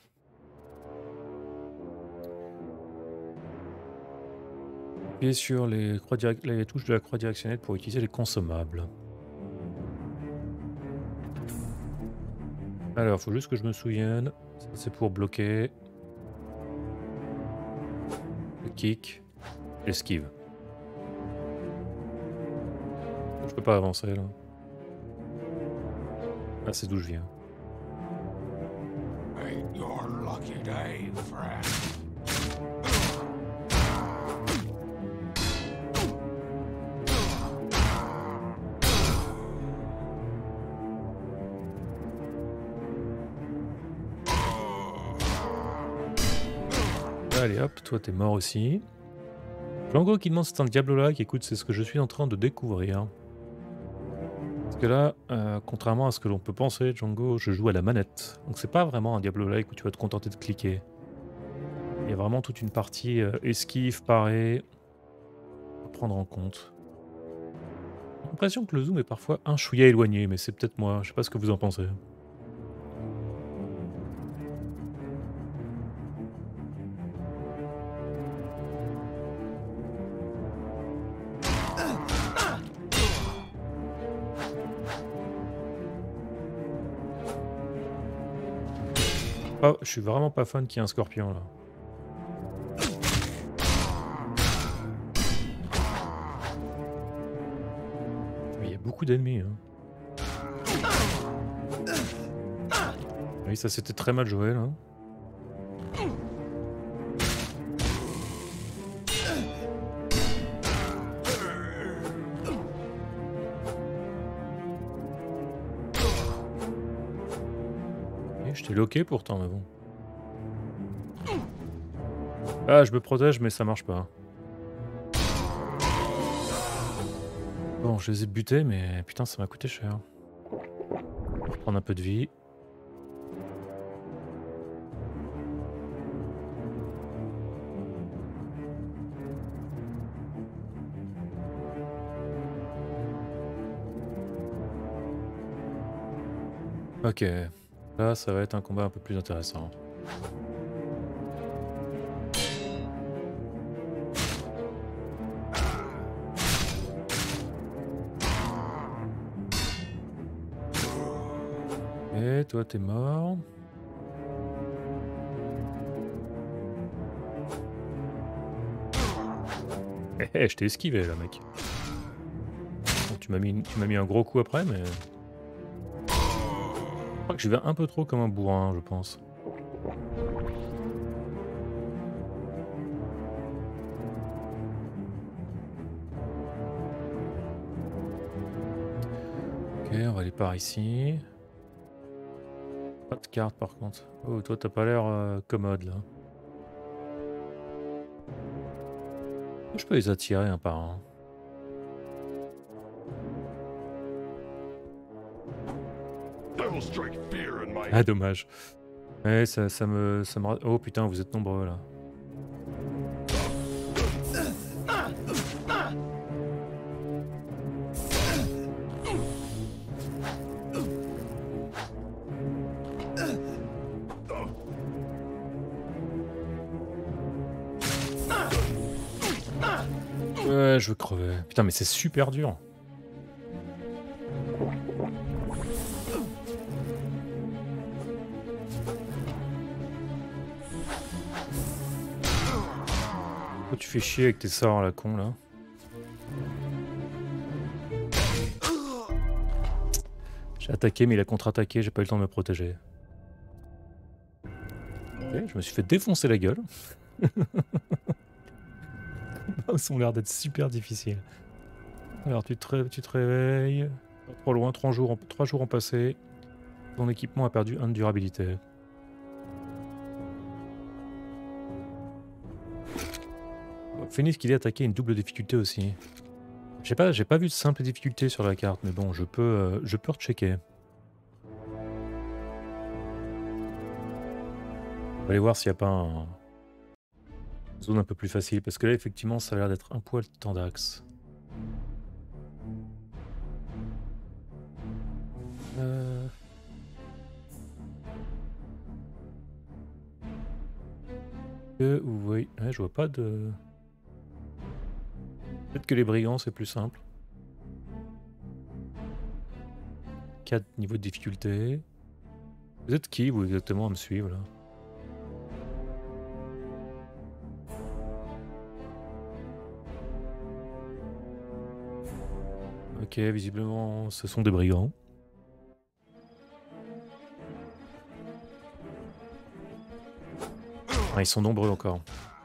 Appuyez sur les, croix direct... les touches de la croix directionnelle pour utiliser les consommables. Alors, faut juste que je me souvienne. C'est pour bloquer. Le kick. esquive. Je peux pas avancer là. Ah, c'est d'où je viens. Ain't your lucky day, friend. Allez hop, toi t'es mort aussi. Django qui demande si c'est un Diablo-like, écoute, c'est ce que je suis en train de découvrir. Parce que là, euh, contrairement à ce que l'on peut penser, Django, je joue à la manette. Donc c'est pas vraiment un Diablo-like où tu vas te contenter de cliquer. Il y a vraiment toute une partie euh, esquive, parée, à prendre en compte. J'ai l'impression que le zoom est parfois un chouïa éloigné, mais c'est peut-être moi, je sais pas ce que vous en pensez. Oh, je suis vraiment pas fan qu'il y ait un scorpion là. Mais il y a beaucoup d'ennemis. Hein. Oui, ça c'était très mal joué là. Je t'ai loqué pourtant, mais bon. Ah, je me protège, mais ça marche pas. Bon, je les ai butés, mais putain, ça m'a coûté cher. On va reprendre un peu de vie. Ok. Là, ça va être un combat un peu plus intéressant. Et toi, t'es mort. Eh, hey, je t'ai esquivé là, mec. Bon, tu m'as mis, tu m'as mis un gros coup après, mais... Je crois que je vais un peu trop comme un bourrin, je pense. Ok, on va aller par ici. Pas de carte par contre. Oh, toi t'as pas l'air euh, commode là. Je peux les attirer un par un. Ah dommage. Ouais, ça, ça me, ça me... Oh putain, vous êtes nombreux là. Ouais, je veux crever. Putain, mais c'est super dur. Pourquoi tu fais chier avec tes sorts à la con là? J'ai attaqué, mais il a contre-attaqué, j'ai pas eu le temps de me protéger. Okay, je me suis fait défoncer la gueule. Ça a l'air d'être super difficile. Alors tu te, ré tu te réveilles, pas trop loin, trois jours, trois jours ont passé. Ton équipement a perdu un de durabilité. Phoenix qu'il est attaqué une double difficulté aussi. J'ai pas, j'ai pas vu de simple difficulté sur la carte, mais bon, je peux, euh, je peux rechecker. On va aller voir s'il n'y a pas un... une zone un peu plus facile, parce que là, effectivement, ça a l'air d'être un poil tendax. Euh... Que, oui, ouais, je vois pas de... Peut-être que les brigands, c'est plus simple. quatre niveaux de difficulté. Vous êtes qui, vous, exactement, à me suivre, là? Ok, visiblement, ce sont des brigands. Ah, ils sont nombreux encore.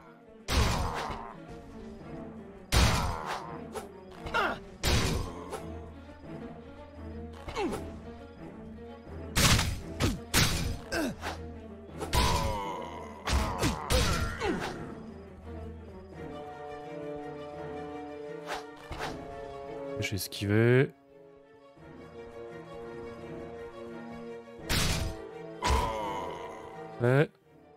J'ai esquivé. Ouais.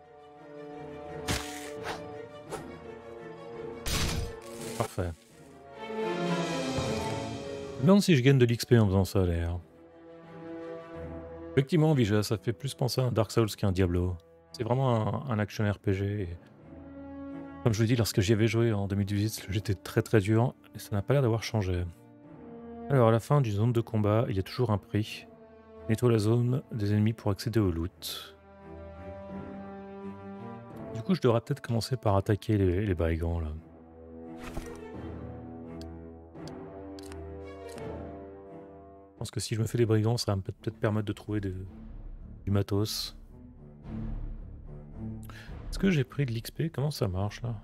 Parfait. Je me demande si je gagne de l'X P en faisant ça d'ailleurs. Effectivement, Vija, ça fait plus penser à un Dark Souls qu'un Diablo. C'est vraiment un, un action R P G. Et comme je vous dis, lorsque j'y avais joué en deux mille dix-huit, le jeu était très très dur et ça n'a pas l'air d'avoir changé. Alors, à la fin d'une zone de combat, il y a toujours un prix. Nettoie la zone des ennemis pour accéder au loot. Du coup, je devrais peut-être commencer par attaquer les, les brigands là. Je pense que si je me fais des brigands, ça va me peut-être permettre de trouver des, du matos. Est-ce que j'ai pris de l'X P? Comment ça marche là?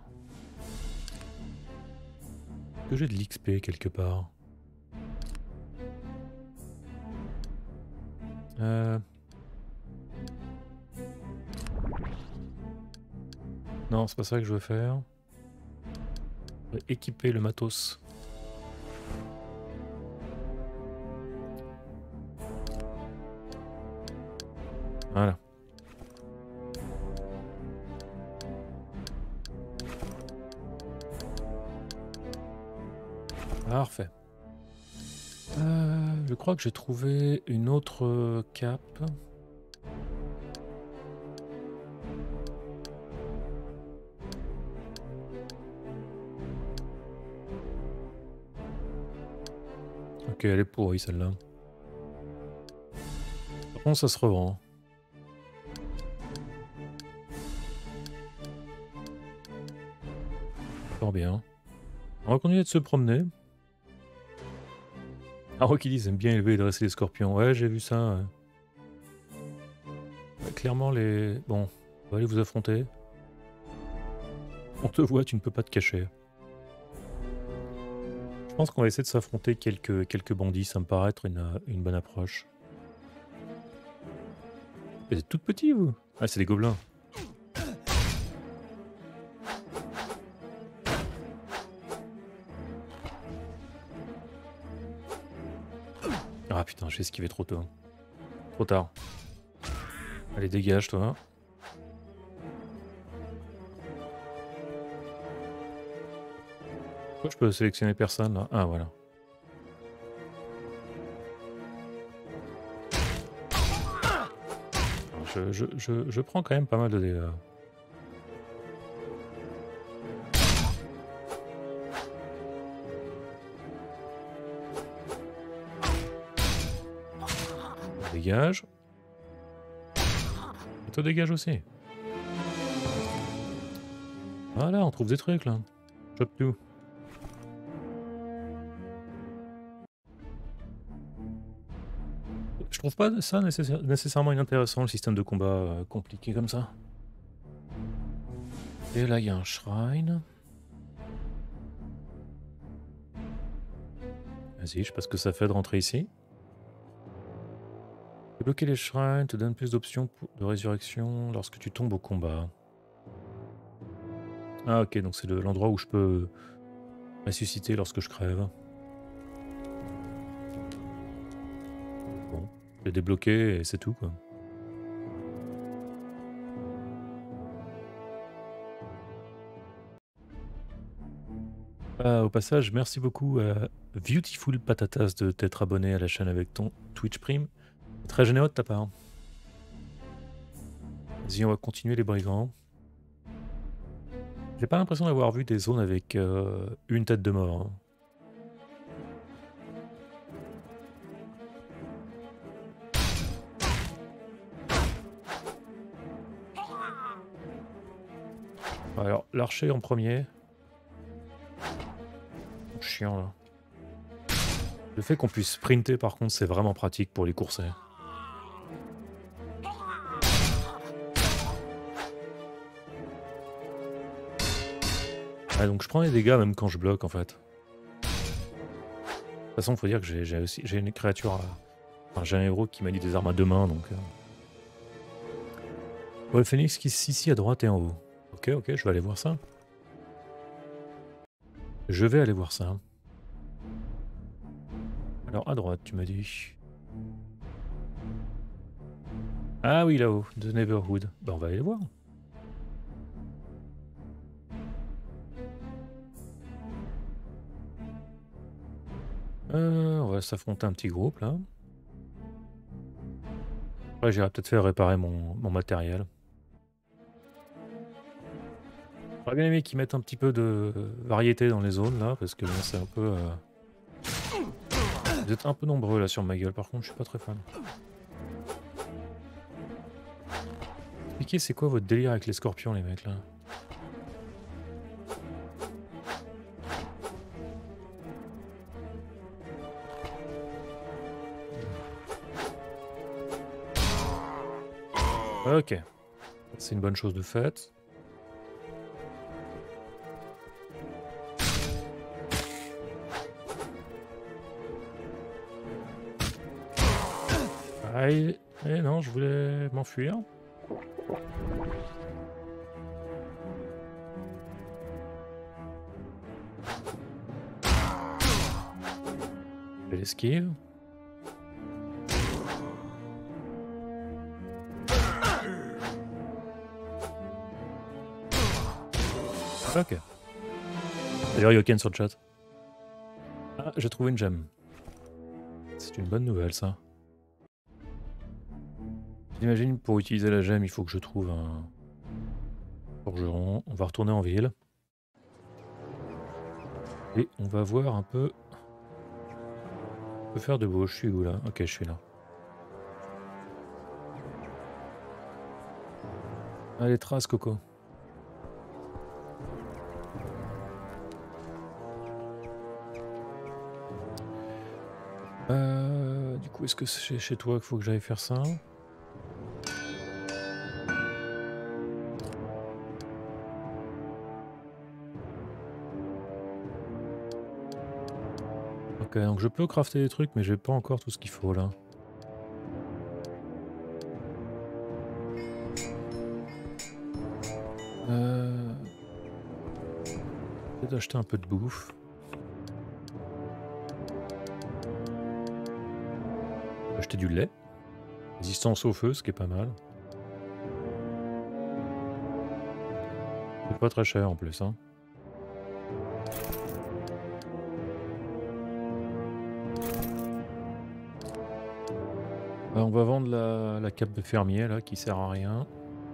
Est-ce que j'ai de l'X P quelque part? Euh... Non, c'est pas ça que je veux faire. Je veux équiper le matos. Voilà. Parfait. Euh, je crois que j'ai trouvé une autre euh, cape. Ok, elle est pourrie celle-là. Par contre, ça se revend. Fort bien. On va continuer de se promener. Ah, Rockilies aime bien élever et dresser les scorpions. Ouais, j'ai vu ça. Ouais. Ouais, clairement, les... Bon, on va aller vous affronter. On te voit, tu ne peux pas te cacher. Je pense qu'on va essayer de s'affronter quelques, quelques bandits. Ça me paraît être une, une bonne approche. Vous êtes tout petits, vous? Ah, c'est des gobelins. Ah putain, j'ai esquivé trop tôt. Trop tard. Allez, dégage, toi. Pourquoi je peux sélectionner personne, là? Ah, voilà. Je, je, je, je prends quand même pas mal de dégâts. Dégage. Et toi dégage aussi. Voilà, on trouve des trucs là. Chope tout. Je trouve pas ça nécessaire, nécessairement inintéressant, le système de combat euh, compliqué comme ça. Et là, il y a un shrine. Vas-y, je sais pas ce que ça fait de rentrer ici. Débloquer les shrines te donne plus d'options de résurrection lorsque tu tombes au combat. Ah ok, donc c'est l'endroit où je peux ressusciter lorsque je crève. Bon, je l'ai débloqué et c'est tout quoi. Ah, au passage, merci beaucoup à Beautiful Patatas de t'être abonné à la chaîne avec ton Twitch Prime. Très généreux de ta part. Vas-y, on va continuer les brigands. J'ai pas l'impression d'avoir vu des zones avec euh, une tête de mort. Hein. Alors, l'archer en premier. Chiant là. Le fait qu'on puisse sprinter, par contre, c'est vraiment pratique pour les courser. Ah, donc je prends les dégâts même quand je bloque, en fait. De toute façon, faut dire que j'ai aussi j'ai une créature, à... enfin j'ai un héros qui manie des armes à deux mains, donc... Euh... Ouais, le phénix qui est ici à droite et en haut. Ok, ok, je vais aller voir ça. Je vais aller voir ça. Alors, à droite, tu m'as dit. Ah oui, là-haut, The Neverhood. Ben, on va aller voir. Euh, on va s'affronter un petit groupe, là. Après, j'irai peut-être faire réparer mon, mon matériel. J'aurais bien aimé qu'ils mettent un petit peu de variété dans les zones, là, parce que c'est un peu... Euh... Vous êtes un peu nombreux, là, sur ma gueule. Par contre, je suis pas très fan. Expliquez, c'est quoi votre délire avec les scorpions, les mecs, là? Ok. C'est une bonne chose de faite. Aïe. Eh non, je voulais m'enfuir. Je l'esquive. Ok. D'ailleurs, Yoken sur le chat. Ah, j'ai trouvé une gemme. C'est une bonne nouvelle, ça. J'imagine, pour utiliser la gemme, il faut que je trouve un forgeron. On va retourner en ville. Et on va voir un peu... On peut faire de beau. Je suis où, là? Ok, je suis là. Allez, trace, Coco. Euh, du coup, est-ce que c'est chez toi qu'il faut que j'aille faire ça? Ok, donc je peux crafter des trucs, mais j'ai pas encore tout ce qu'il faut là. Euh... Peut-être acheter un peu de bouffe. Acheter du lait. Résistance au feu, ce qui est pas mal. C'est pas très cher en plus, hein. Alors, on va vendre la, la cape de fermier là, qui sert à rien.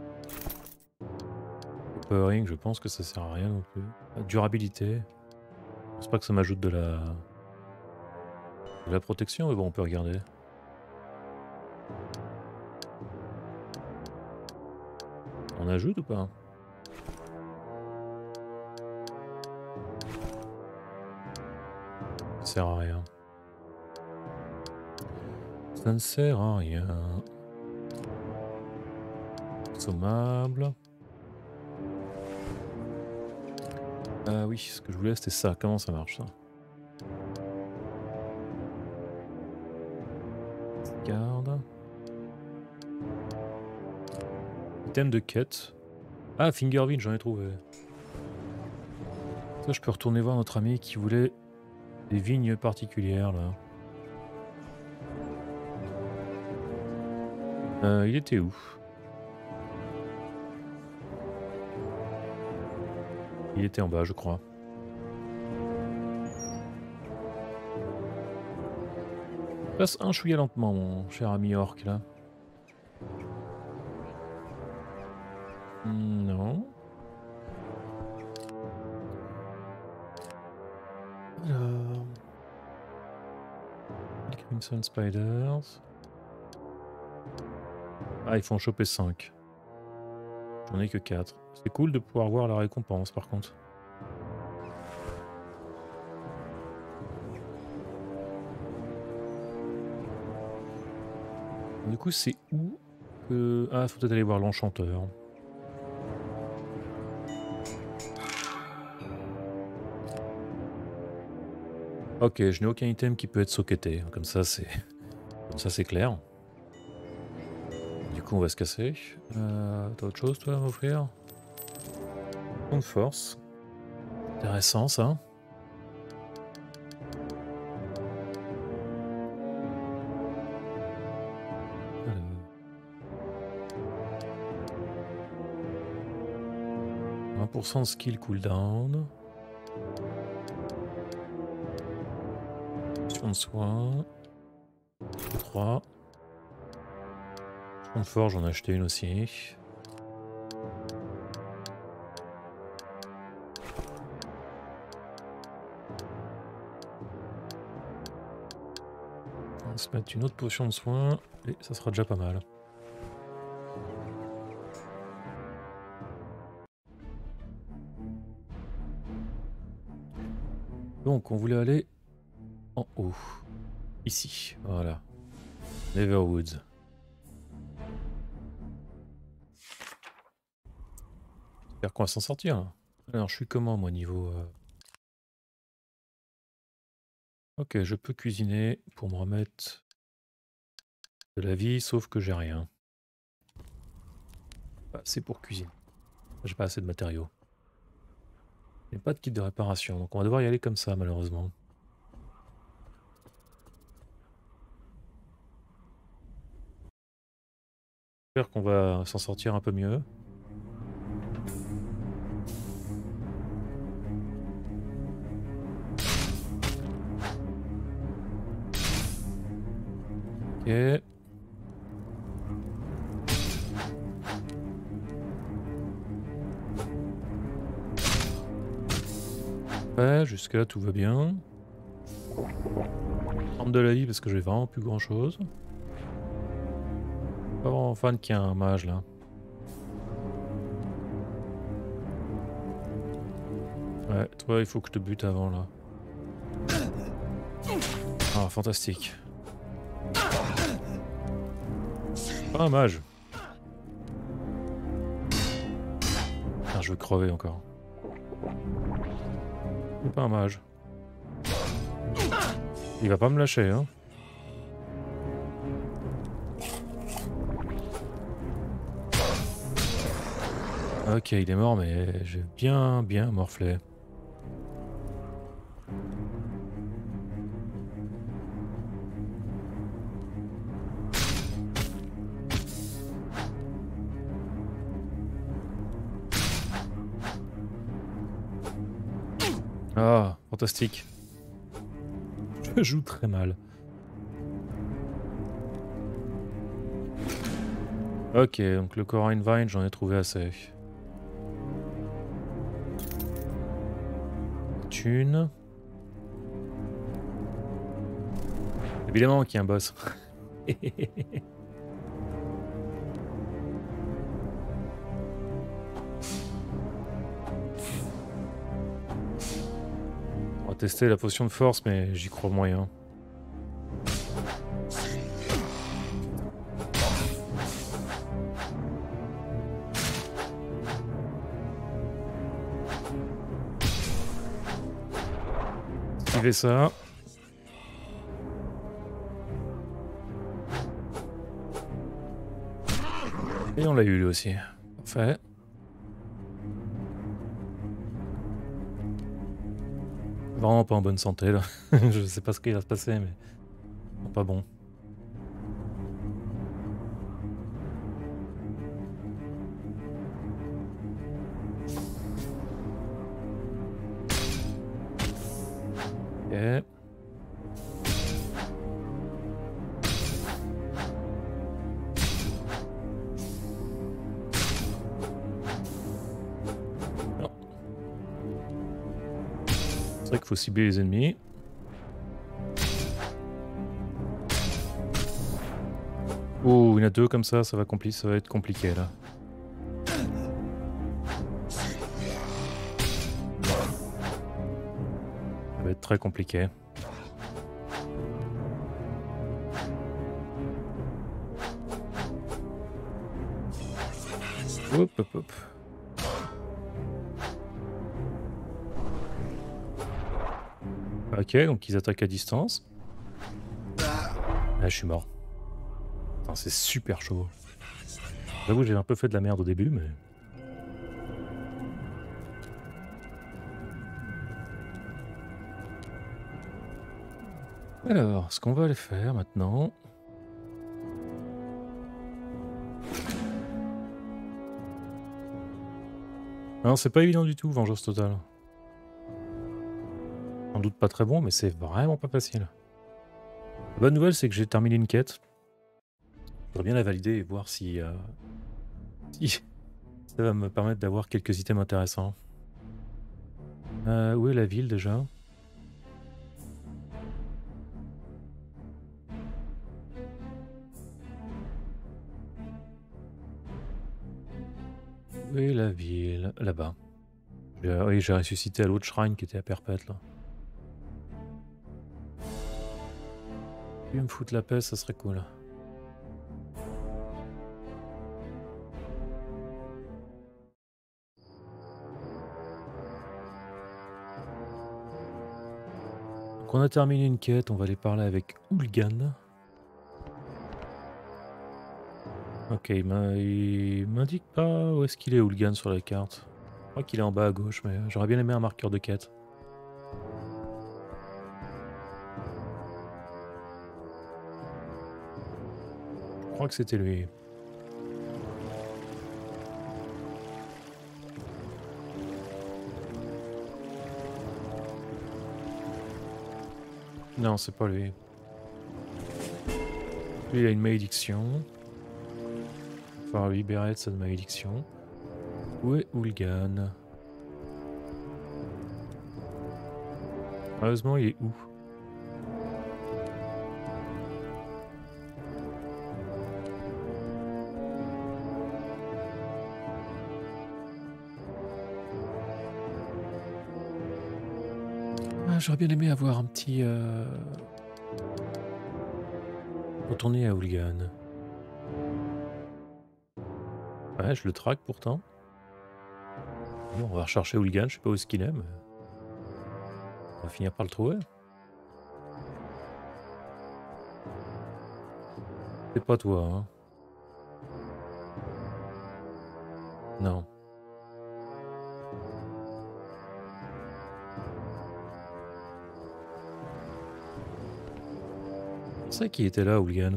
Le powering, je pense que ça sert à rien non plus. La durabilité. Je pense pas que ça m'ajoute de la... de la protection, mais bon, on peut regarder. On ajoute ou pas? Ça sert à rien. Ça ne sert à rien. Consommable. Ah oui, ce que je voulais c'était ça. Comment ça marche ça? Garde. Item de quête. Ah, Fingerville, j'en ai trouvé. Ça, je peux retourner voir notre ami qui voulait des vignes particulières là. Euh, il était où? Il était en bas, je crois. Passe un chouïa lentement, mon cher ami orc là. Hmm, non. Alors... Crimson Spiders. Ah, il faut en choper cinq. J'en ai que quatre. C'est cool de pouvoir voir la récompense par contre. Du coup, c'est où que... Ah, faut peut-être aller voir l'enchanteur. Ok, je n'ai aucun item qui peut être socketé. Comme ça, c'est... Comme ça, c'est clair. Du coup, on va se casser. Euh, T'as autre chose, toi, à m'offrir? Point de force. Intéressant, ça. vingt pour cent de skill cooldown. Potion de soin. trois. Potion de forge, j'en ai acheté une aussi. On va se mettre une autre potion de soin et ça sera déjà pas mal. Donc on voulait aller en haut. Ici, voilà. Neverwoods. J'espère qu'on va s'en sortir. Alors je suis comment moi niveau... Euh... Ok, je peux cuisiner pour me remettre de la vie, sauf que j'ai rien. Pas assez pour cuisiner. J'ai pas assez de matériaux. Il n'y a pas de kit de réparation, donc on va devoir y aller comme ça malheureusement. J'espère qu'on va s'en sortir un peu mieux. Ok. Ouais, jusque là tout va bien. Prendre de la vie parce que j'ai vraiment plus grand chose. Pas vraiment fan qu'il y ait un mage là. Ouais, toi il faut que je te bute avant là. Ah, fantastique. Pas un mage. Ah, je veux crever encore. C'est pas un mage. Il va pas me lâcher, hein. Ok, il est mort, mais j'ai bien, bien morflé. Ah, fantastique. Je joue très mal. Ok, donc le Corine Vine, j'en ai trouvé assez. Thune. Évidemment qu'il y a un boss. On va tester la potion de force, mais j'y crois moyen. Activez ça. Et on l'a eu lui aussi. Parfait. Vraiment pas en bonne santé là. Je sais pas ce qui va se passer, mais pas bon. Ok. C'est vrai qu'il faut cibler les ennemis. Oh, il y en a deux comme ça, ça va, compli ça va être compliqué là. Ça va être très compliqué. Hop, hop, hop. Ok, donc ils attaquent à distance. Ah, je suis mort. Putain, c'est super chaud. J'avoue, j'ai un peu fait de la merde au début, mais... Alors, ce qu'on va aller faire maintenant... Non, c'est pas évident du tout, Vengeance Totale. Sans doute pas très bon, mais c'est vraiment pas facile. La bonne nouvelle, c'est que j'ai terminé une quête. J'aimerais bien la valider et voir si, euh, si ça va me permettre d'avoir quelques items intéressants. Euh, où est la ville déjà? Où est la ville? Là-bas. Oui, j'ai ressuscité à l'autre shrine qui était à Perpète là. Si me foutre la paix, ça serait cool. Donc on a terminé une quête, on va aller parler avec Ulgan. Ok, il m'indique pas où est-ce qu'il est Ulgan sur la carte. Je crois qu'il est en bas à gauche, mais j'aurais bien aimé un marqueur de quête. Je crois que c'était lui. Non, c'est pas lui. Lui, il a une malédiction. Il va falloir le libérer de cette malédiction. Où est Ulgan? Heureusement, il est où? Ah, j'aurais bien aimé avoir un petit... Euh... Retourner à Ulgan. Ouais, je le traque pourtant. Bon, on va rechercher Ulgan, je sais pas où est-ce qu'il est, mais... On va finir par le trouver. C'est pas toi, hein? Non. Je sais qui était là, Ulgan.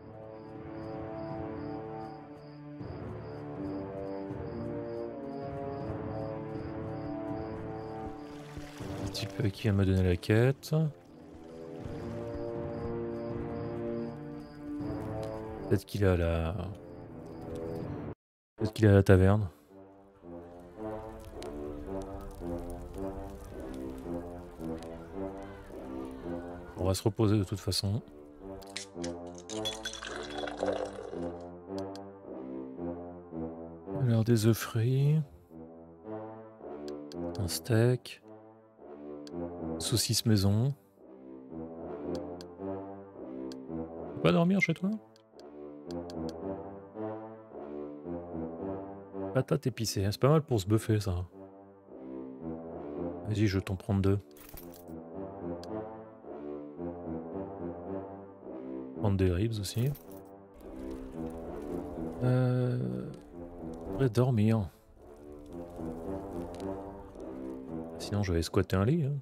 Un petit peu qui vient me donner la quête. Peut-être qu'il est à la... Peut-être qu'il est à la taverne. On va se reposer de toute façon. Alors des œufs frits. Un steak. Saucisse maison. Tu peux pas dormir chez toi? Patate épicée, c'est pas mal pour se buffer ça. Vas-y, je vais t'en prendre deux. Prendre des ribs aussi. Euh... Je pourrais dormir. Sinon je vais squatter un lit. Hein.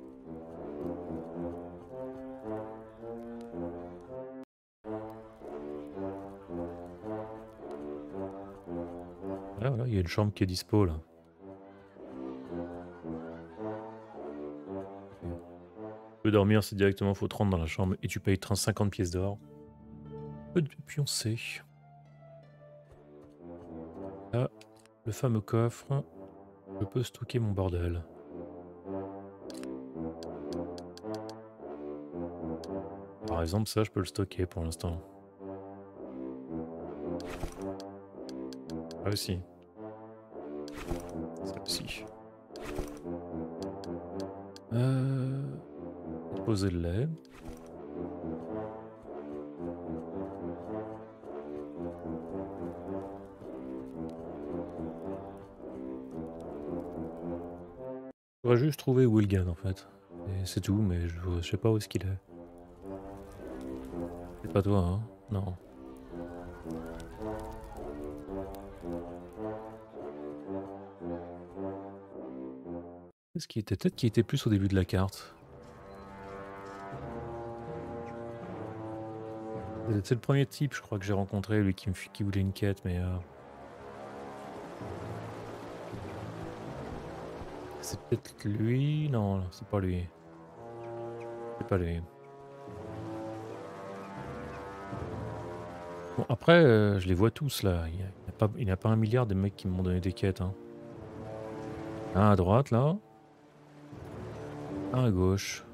Ah voilà, il y a une chambre qui est dispo là. Tu peux dormir, c'est directement, faut te rendre dans la chambre et tu payes cinquante pièces d'or. Depuis on sait. Là, le fameux coffre. Je peux stocker mon bordel. Par exemple, ça, je peux le stocker pour l'instant. Ah aussi. Ça aussi. Euh... Poser le lait. J'aurais juste trouvé où est le gun en fait. Et c'est tout, mais je, je sais pas où est-ce qu'il est. C'est pas toi, hein? Non. Qu'est-ce qui était? Peut-être qu'il était plus au début de la carte. C'est le premier type, je crois, que j'ai rencontré, lui qui, me, qui voulait une quête, mais... Euh... C'est peut-être lui? Non, c'est pas lui. C'est pas lui. Bon, après, euh, je les vois tous, là. Il n'y a, a, pas- il n'y a pas un milliard de mecs qui m'ont donné des quêtes. Hein. Un à droite, là. Un à gauche.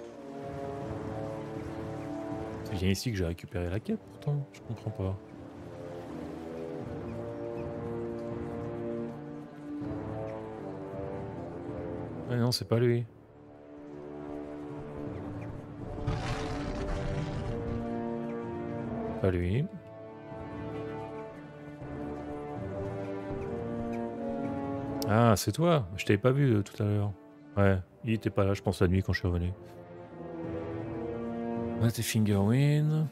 C'est bien ici que j'ai récupéré la quête, pourtant. Je comprends pas. Ah non, c'est pas lui. Pas lui. Ah, c'est toi. Je t'avais pas vu euh, tout à l'heure. Ouais, il était pas là, je pense, la nuit quand je suis revenu. Là, t'es Fingerwin.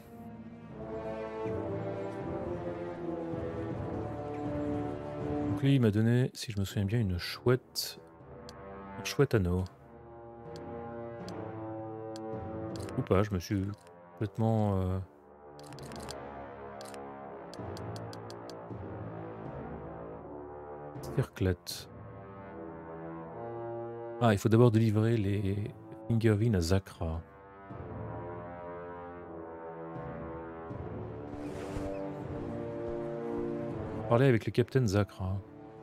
Donc lui, il m'a donné, si je me souviens bien, une chouette... Un chouette anneau. Ou pas, je me suis complètement... Euh... Circlette. Ah, il faut d'abord délivrer les Fingerwin à Zakra. Parler avec le capitaine Zakra.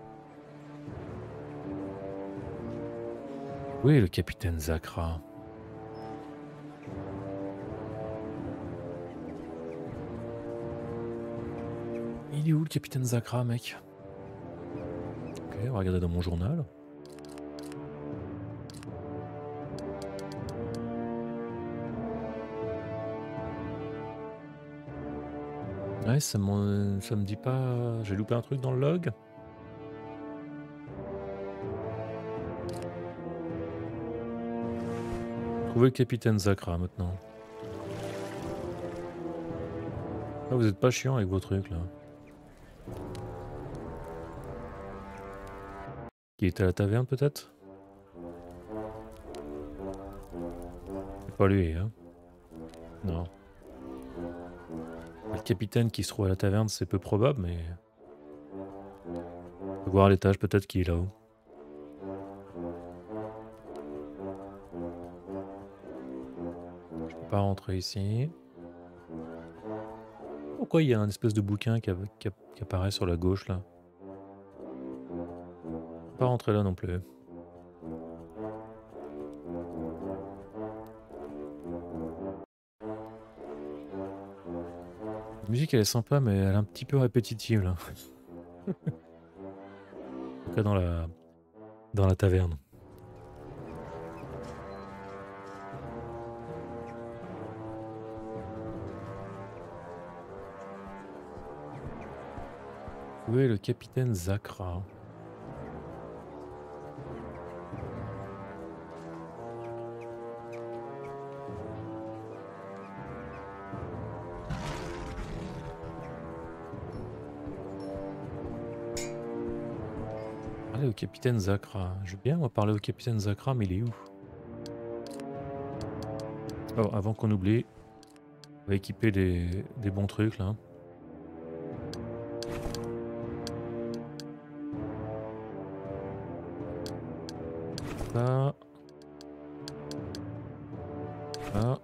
Où est le capitaine Zakra? Il est où le capitaine Zakra, mec? Ok, on va regarder dans mon journal. Ouais, ça, ça me dit pas... J'ai loupé un truc dans le log? Trouvez le capitaine Zakra maintenant. Ah, vous êtes pas chiant avec vos trucs là. Qui était à la taverne peut-être? C'est pas lui, hein? Non. Le capitaine qui se trouve à la taverne, c'est peu probable, mais... On peut voir à l'étage, peut-être qu'il est là-haut. Je peux pas rentrer ici. Pourquoi il y a un espèce de bouquin qui, a, qui, a, qui apparaît sur la gauche là? Je peux pas rentrer là non plus. La musique elle est sympa, mais elle est un petit peu répétitive là. En tout cas dans la, dans la taverne. Où est le capitaine Zakra? Parler au capitaine Zakra. Je veux bien moi parler au capitaine Zakra, mais il est où? Oh, avant qu'on oublie, on va équiper des, des bons trucs là. Ça. Ça.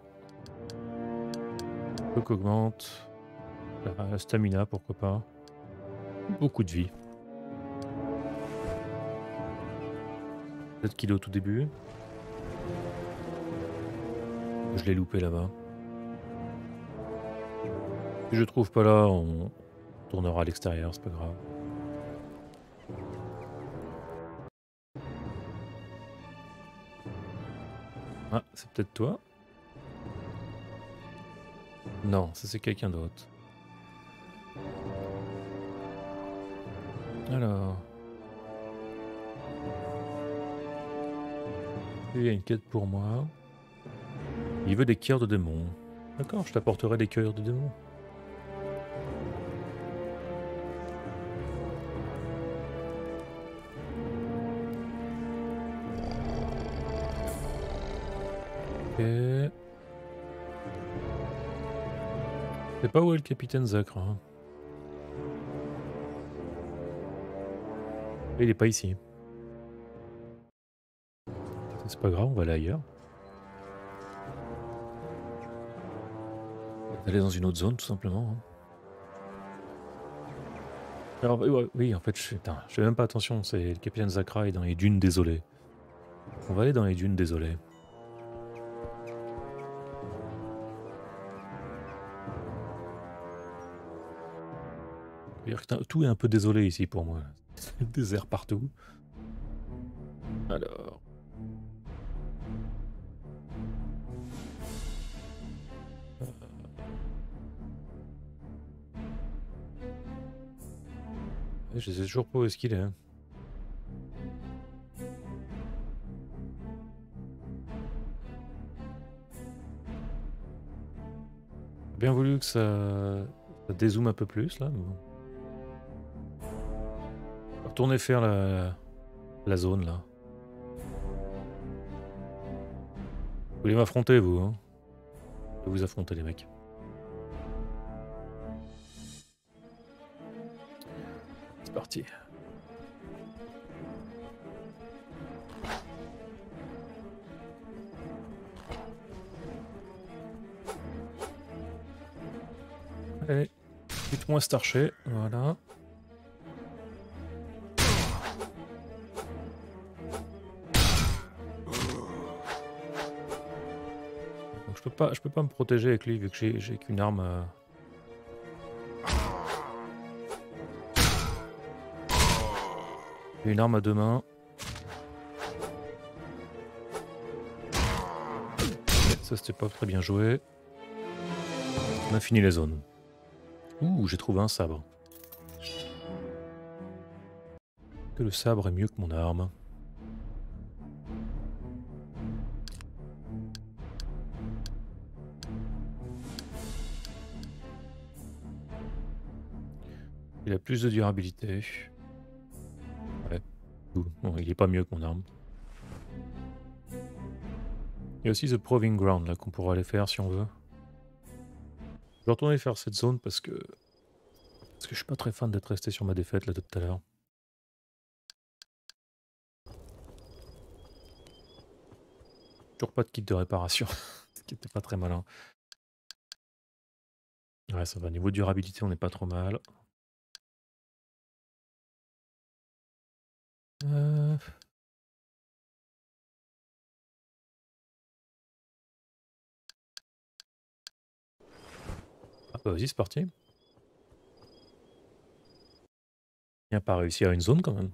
Peu qu'augmente. La stamina, pourquoi pas. Beaucoup de vie. Peut-être qu'il est au tout début. Je l'ai loupé là-bas. Si je trouve pas là, on tournera à l'extérieur, c'est pas grave. Ah, c'est peut-être toi? Non, ça c'est quelqu'un d'autre. Alors... Il y a une quête pour moi. Il veut des cœurs de démons. D'accord, je t'apporterai des cœurs de démons. Ok. Je sais pas où est le capitaine Zacre. Hein. Il est pas ici. C'est pas grave, on va aller ailleurs. On va aller dans une autre zone tout simplement. Hein. Alors oui, oui en fait, je, putain, je fais même pas attention, c'est le capitaine Zacra est dans les dunes désolées. On va aller dans les dunes désolées. Tout est un peu désolé ici pour moi. C'est désert partout. Alors. Je sais toujours pas où est-ce qu'il est. Hein. Bien voulu que ça, ça dézoome un peu plus là. Mais bon. Retournez faire la, la zone là. Vous voulez m'affronter vous hein? Je vais vous affronter les mecs. C'est parti. Allez, dites-moi Starcher, voilà. Donc je peux pas, je peux pas me protéger avec lui vu que j'ai, j'ai qu'une arme. Euh... Une arme à deux mains. Ça c'était pas très bien joué. On a fini les zones. Ouh, j'ai trouvé un sabre. Que le sabre est mieux que mon arme. Il a plus de durabilité. Ouais. Bon, il est pas mieux que mon arme. Il y a aussi The Proving Ground là qu'on pourra aller faire si on veut. Je vais retourner faire cette zone parce que parce que je suis pas très fan d'être resté sur ma défaite là de tout à l'heure. Toujours pas de kit de réparation, ce qui était pas très malin. Ouais, ça va. Niveau durabilité, on n'est pas trop mal. Euh... Ah bah vas-y, c'est parti. Il n'a pas réussi à une zone quand même.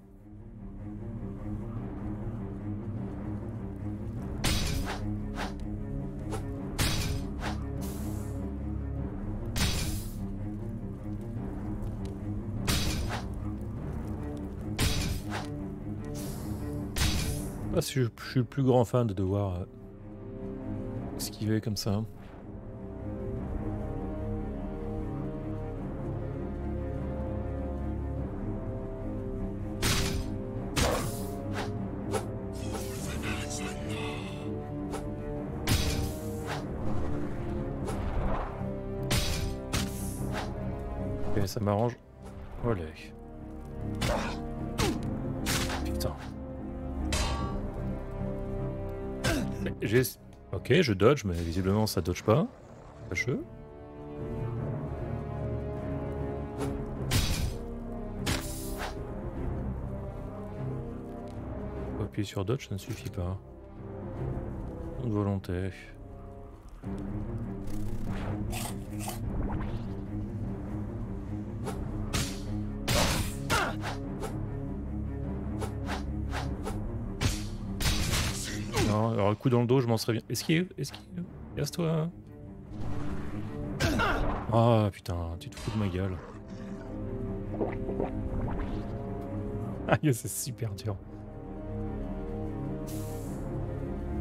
Ah, si je, je suis le plus grand fan de devoir euh, esquiver comme ça. Ok, ça m'arrange. Allez. Putain. J'ai... Ok, je dodge, mais visiblement ça dodge pas. Fâcheux. Appuyer sur dodge, ça ne suffit pas. De volonté. Non, alors un coup dans le dos, je m'en serais bien. Esquive, esquive, casse-toi. Ah oh, putain, tu te fous de ma gueule. Aïe, c'est super dur.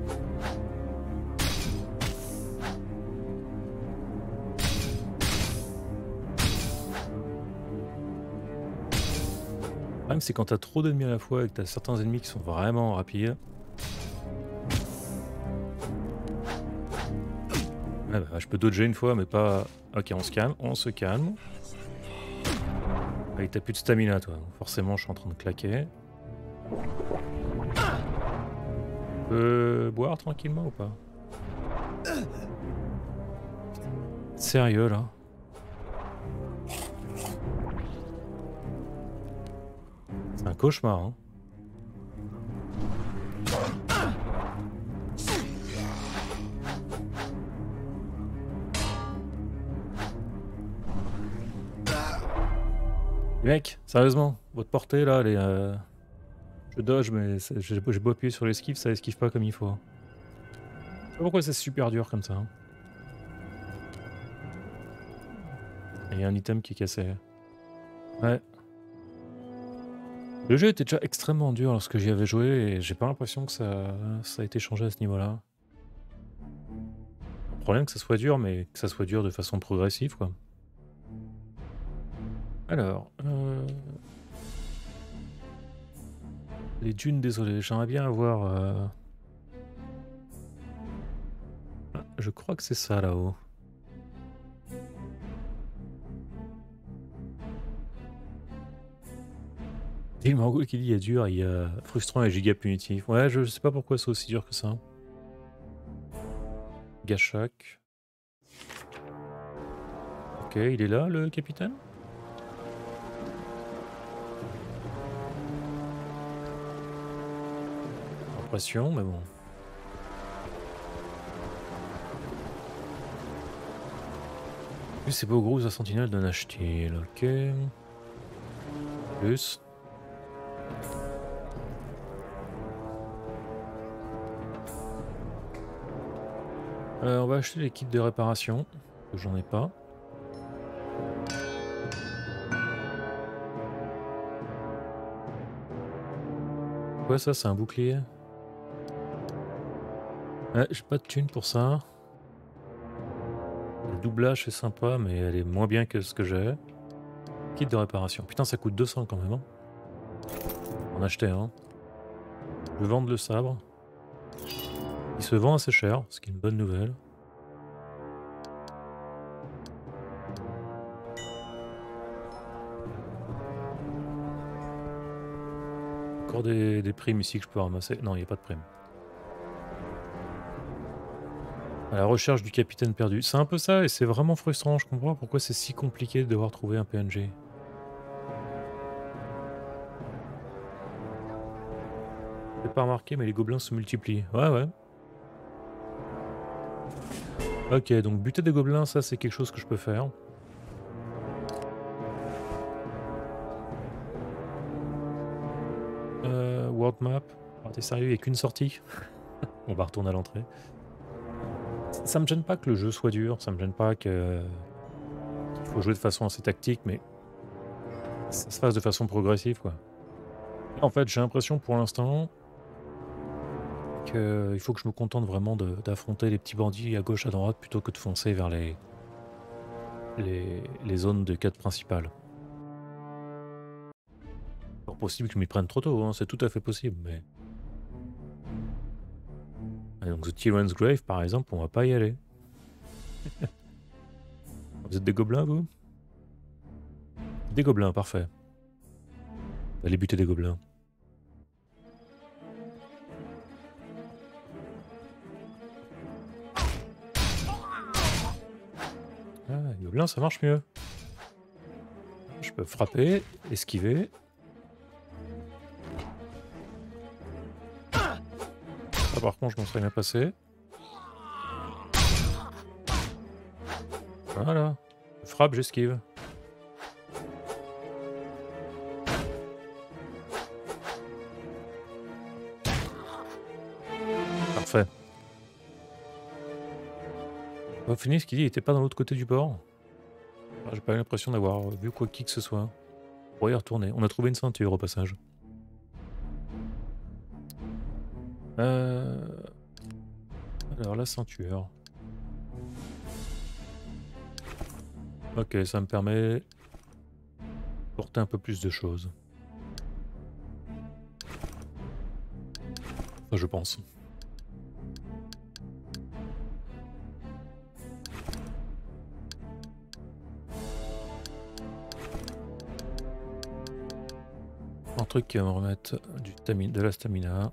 problème, c'est quand t'as trop d'ennemis à la fois et que t'as certains ennemis qui sont vraiment rapides. Ah bah, je peux dodger une fois, mais pas... Ok, on se calme, on se calme. Ah, t'as plus de stamina, toi. Forcément, je suis en train de claquer. Je peux boire tranquillement ou pas? Sérieux, là? C'est un cauchemar, hein. Mec, sérieusement, votre portée là, les, euh... je dodge, mais j'ai beau appuyer sur l'esquive, ça esquive pas comme il faut. Je sais pas pourquoi c'est super dur comme ça. Hein. Il y a un item qui est cassé. Ouais. Le jeu était déjà extrêmement dur lorsque j'y avais joué et j'ai pas l'impression que ça, ça a été changé à ce niveau-là. Le problème que ça soit dur, mais que ça soit dur de façon progressive, quoi. Alors, euh... les dunes, désolé, j'aimerais bien avoir... Euh... Ah, je crois que c'est ça là-haut. Il Margot qui dit il y a dur, il y a frustrant et giga punitif. Ouais, je sais pas pourquoi c'est aussi dur que ça. Gachak. Ok, il est là le capitaine? Impression, mais bon. Plus c'est beau gros à sentinelle d'un achetil, ok. Plus. Euh, on va acheter les kits de réparation, que j'en ai pas. Quoi ça, c'est un bouclier? Ouais, j'ai pas de thune pour ça. Le doublage c'est sympa, mais elle est moins bien que ce que j'ai. Kit de réparation. Putain, ça coûte deux cents quand même. Hein. On achetait un. Hein. Je vais vendre le sabre. Il se vend assez cher, ce qui est une bonne nouvelle. Encore des, des primes ici que je peux ramasser. Non, il n'y a pas de primes. À la recherche du capitaine perdu. C'est un peu ça et c'est vraiment frustrant. Je comprends pourquoi c'est si compliqué de devoir trouver un P N G. J'ai pas remarqué, mais les gobelins se multiplient. Ouais, ouais. Ok, donc buter des gobelins, ça c'est quelque chose que je peux faire. Euh, world map. Oh, t'es sérieux, il n'y a qu'une sortie. On va retourner à l'entrée. Ça me gêne pas que le jeu soit dur, ça me gêne pas que qu'il faut jouer de façon assez tactique, mais ça se fasse de façon progressive, quoi. En fait, j'ai l'impression pour l'instant qu'il faut que je me contente vraiment d'affronter les petits bandits à gauche, à droite, plutôt que de foncer vers les, les, les zones de quête principales. C'est possible que je m'y prenne trop tôt, hein, c'est tout à fait possible, mais... Ah, donc The Tyrant's Grave, par exemple, on va pas y aller. Vous êtes des gobelins, vous? Des gobelins, parfait. Allez buter des gobelins. Ah, les gobelins, ça marche mieux. Je peux frapper, esquiver. Ah, par contre, je m'en serais bien passé. Voilà. Je frappe, j'esquive. Parfait. On va finir ce qu'il dit, il était pas dans l'autre côté du port. Ah, j'ai pas l'impression d'avoir vu quoi qui que ce soit. On pourrait y retourner. On a trouvé une ceinture au passage. Euh... Alors la ceinture. Ok, ça me permet de porter un peu plus de choses. Enfin, je pense. Un truc qui va me remettre du stamina, de la stamina.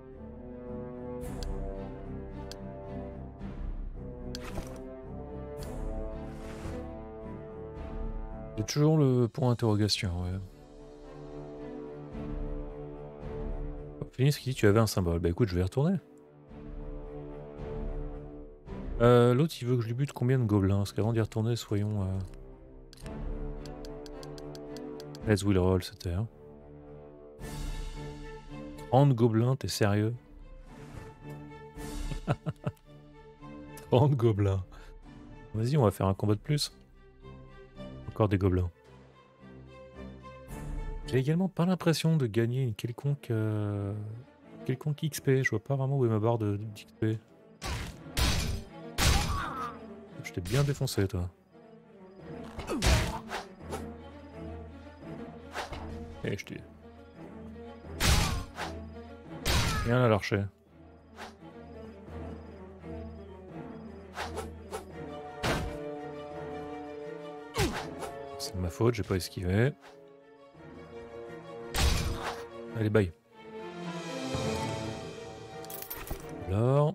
J'ai toujours le point d'interrogation, ouais. Phoenix qui dit tu avais un symbole. Bah écoute, je vais y retourner. Euh, L'autre il veut que je lui bute combien de gobelins? Parce qu'avant d'y retourner, soyons... Euh... Let's will roll, c'était. Hein. trente gobelins, t'es sérieux? trente gobelins. Vas-y, on va faire un combat de plus. Encore des gobelins. J'ai également pas l'impression de gagner une quelconque, euh, quelconque X P. Je vois pas vraiment où est ma barre de d'X P. Je t'ai bien défoncé, toi. Et je t'ai... Rien à l'archer. C'est de ma faute, j'ai pas esquivé. Allez, bye. Alors...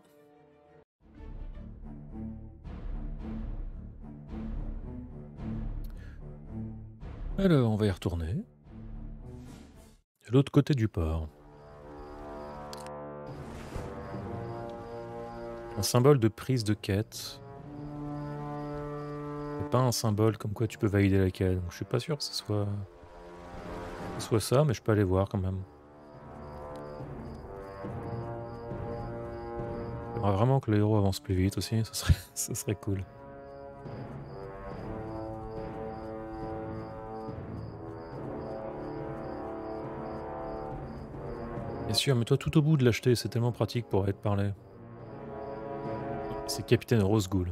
Alors, on va y retourner. De l'autre côté du port. Un symbole de prise de quête. C'est pas un symbole comme quoi tu peux valider la quête. Donc, je suis pas sûr que ce soit... que ce soit ça, mais je peux aller voir quand même. J'aimerais vraiment que le héros avance plus vite aussi, ça serait, ça serait cool. Bien sûr, mais toi tout au bout de l'acheter, c'est tellement pratique pour être parlé. C'est Capitaine Roseghoul.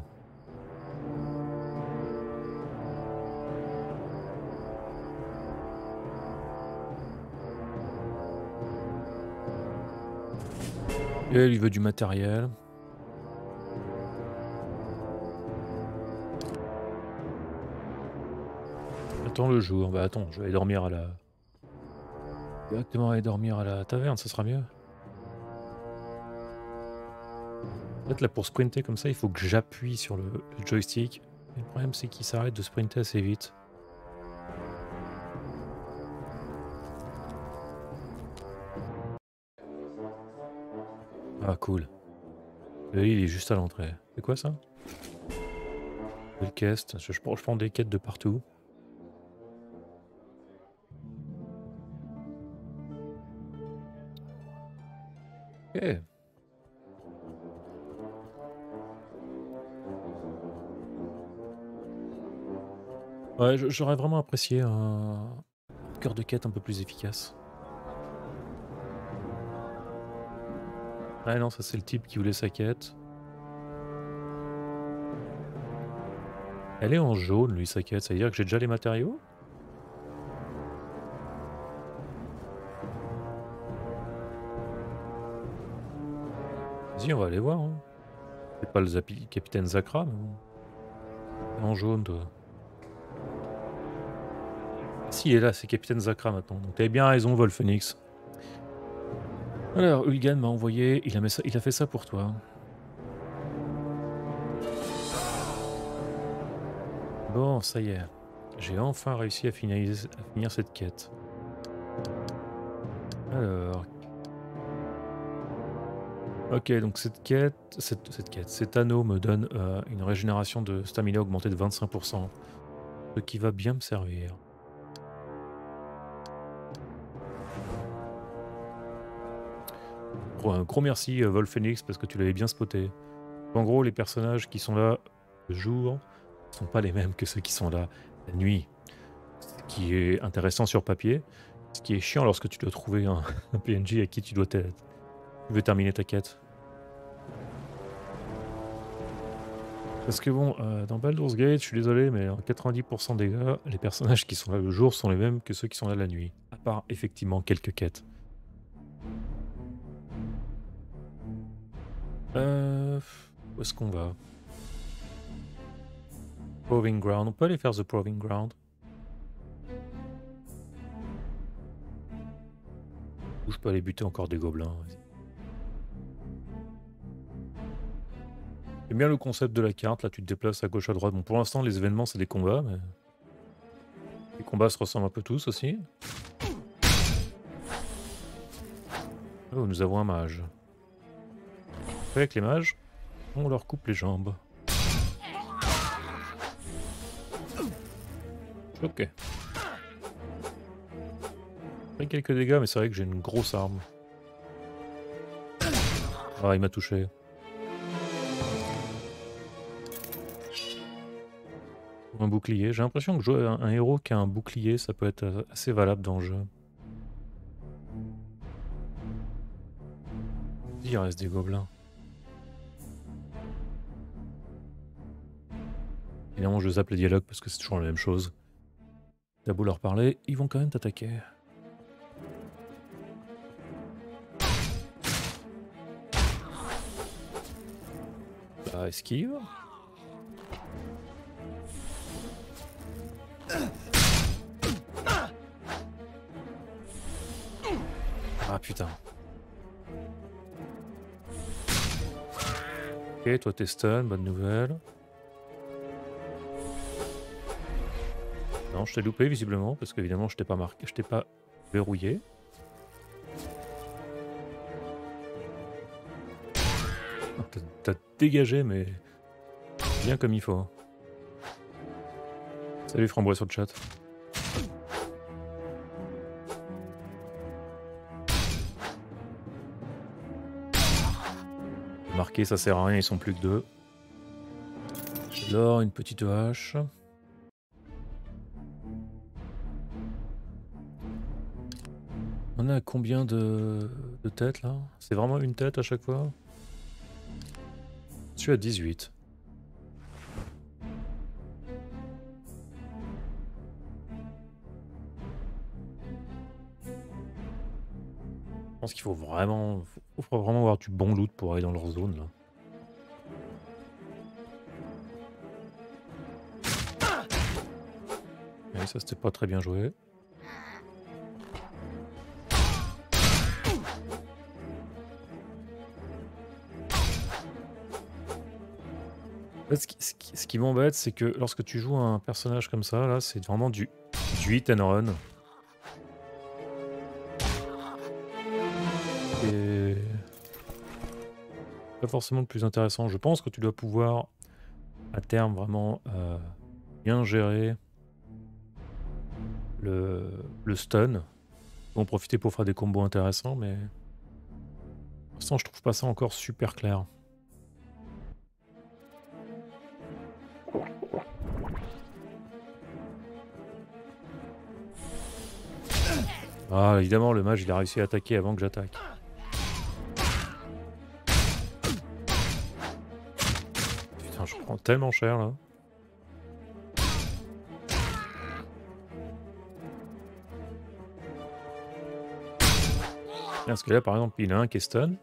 Et elle, il veut du matériel. Attends le jour. Bah attends, je vais aller dormir à la... Directement aller dormir à la taverne, ça sera mieux. En fait là pour sprinter comme ça, il faut que j'appuie sur le, le joystick. Et le problème c'est qu'il s'arrête de sprinter assez vite. Ah cool. Le lit il est juste à l'entrée. C'est quoi ça? Quelle caisse? je, je, prends, je prends des quêtes de partout. Ok. Ouais, j'aurais vraiment apprécié un cœur de quête un peu plus efficace. Ah non, ça c'est le type qui voulait sa quête. Elle est en jaune, lui, sa quête. Ça veut dire que j'ai déjà les matériaux? Vas-y, on va aller voir. Hein. C'est pas le Zapi, capitaine Zakra, mais bon. T'es en jaune, toi. Si, il est là, c'est capitaine Zakra maintenant. Donc t'avais bien raison, Vol Phoenix. Alors, Ulgan m'a envoyé, il a, mis ça, il a fait ça pour toi. Bon, ça y est. J'ai enfin réussi à, finaliser, à finir cette quête. Alors... Ok, donc cette quête, cette, cette quête, cet anneau me donne euh, une régénération de stamina augmentée de vingt-cinq pour cent. Ce qui va bien me servir. Un gros merci, euh, Vol Phoenix, parce que tu l'avais bien spoté. En gros, les personnages qui sont là le jour ne sont pas les mêmes que ceux qui sont là la nuit. Ce qui est intéressant sur papier, ce qui est chiant lorsque tu dois trouver un, un P N J à qui tu dois tu veux terminer ta quête. Parce que bon, euh, dans Baldur's Gate, je suis désolé, mais en quatre-vingt-dix pour cent des cas, les personnages qui sont là le jour sont les mêmes que ceux qui sont là la nuit. À part effectivement quelques quêtes. Euh, où est-ce qu'on va? Proving Ground. On peut aller faire The Proving Ground. Ou je peux aller buter encore des gobelins. J'aime bien le concept de la carte. Là, tu te déplaces à gauche, à droite. Bon, pour l'instant, les événements, c'est des combats, mais... Les combats se ressemblent un peu tous aussi. Oh, nous avons un mage. Avec les mages, on leur coupe les jambes. Ok. J'ai quelques dégâts, mais c'est vrai que j'ai une grosse arme. Ah, il m'a touché. Un bouclier. J'ai l'impression que jouer un, un héros qui a un bouclier, ça peut être assez valable dans le jeu. Il reste des gobelins. Évidemment, je zappe les dialogues parce que c'est toujours la même chose. T'as beau leur parler, ils vont quand même t'attaquer. Bah, esquive. Ah putain. Ok, toi t'es stun, bonne nouvelle. Non, je t'ai loupé visiblement, parce qu'évidemment je t'ai pas marqué, je t'ai pas verrouillé. T'as dégagé, mais bien comme il faut. Salut Frambois sur le chat. Marqué, ça sert à rien, ils sont plus que deux. Alors, une petite hache. On a combien de, de têtes là? C'est vraiment une tête à chaque fois? Je suis à dix-huit. Je pense qu'il faut vraiment, faut, faut vraiment avoir du bon loot pour aller dans leur zone là. Et ça c'était pas très bien joué. Ce qui, ce qui, ce qui m'embête, c'est que lorsque tu joues un personnage comme ça, là, c'est vraiment du, du hit and run. Et pas forcément le plus intéressant. Je pense que tu dois pouvoir, à terme, vraiment euh, bien gérer le, le stun. En profiter pour faire des combos intéressants, mais pour l'instant, je trouve pas ça encore super clair. Ah, évidemment, le mage, il a réussi à attaquer avant que j'attaque. Putain, je prends tellement cher, là. Parce que là, par exemple, il y en a un qui est stun.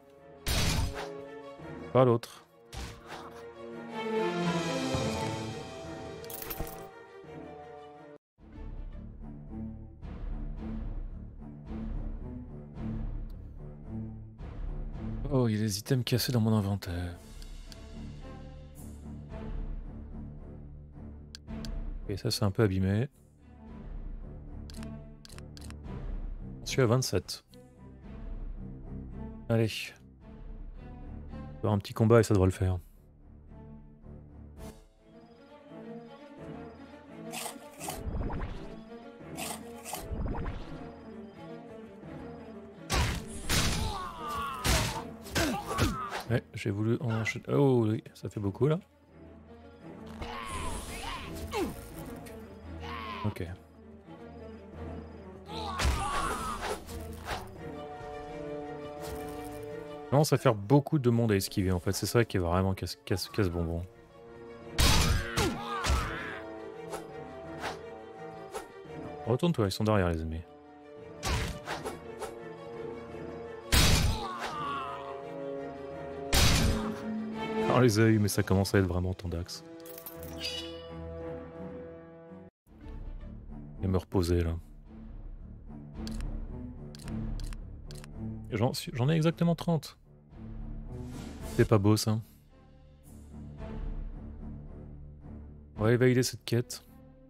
Pas l'autre. Oh, il y a des items cassés dans mon inventaire. Et ça, c'est un peu abîmé. Je suis à vingt-sept. Allez. On va faire un petit combat et ça devrait le faire. Ouais, j'ai voulu en acheter... Oh oui, ça fait beaucoup là. Ok. Non, ça va faire beaucoup de monde à esquiver en fait, c'est ça qui est vraiment casse, casse, casse bonbon. Retourne-toi, ils sont derrière les ennemis. par les œils, mais ça commence à être vraiment tendax. Et me reposer là. J'en j'en ai exactement trente. C'est pas beau ça. On va valider cette quête.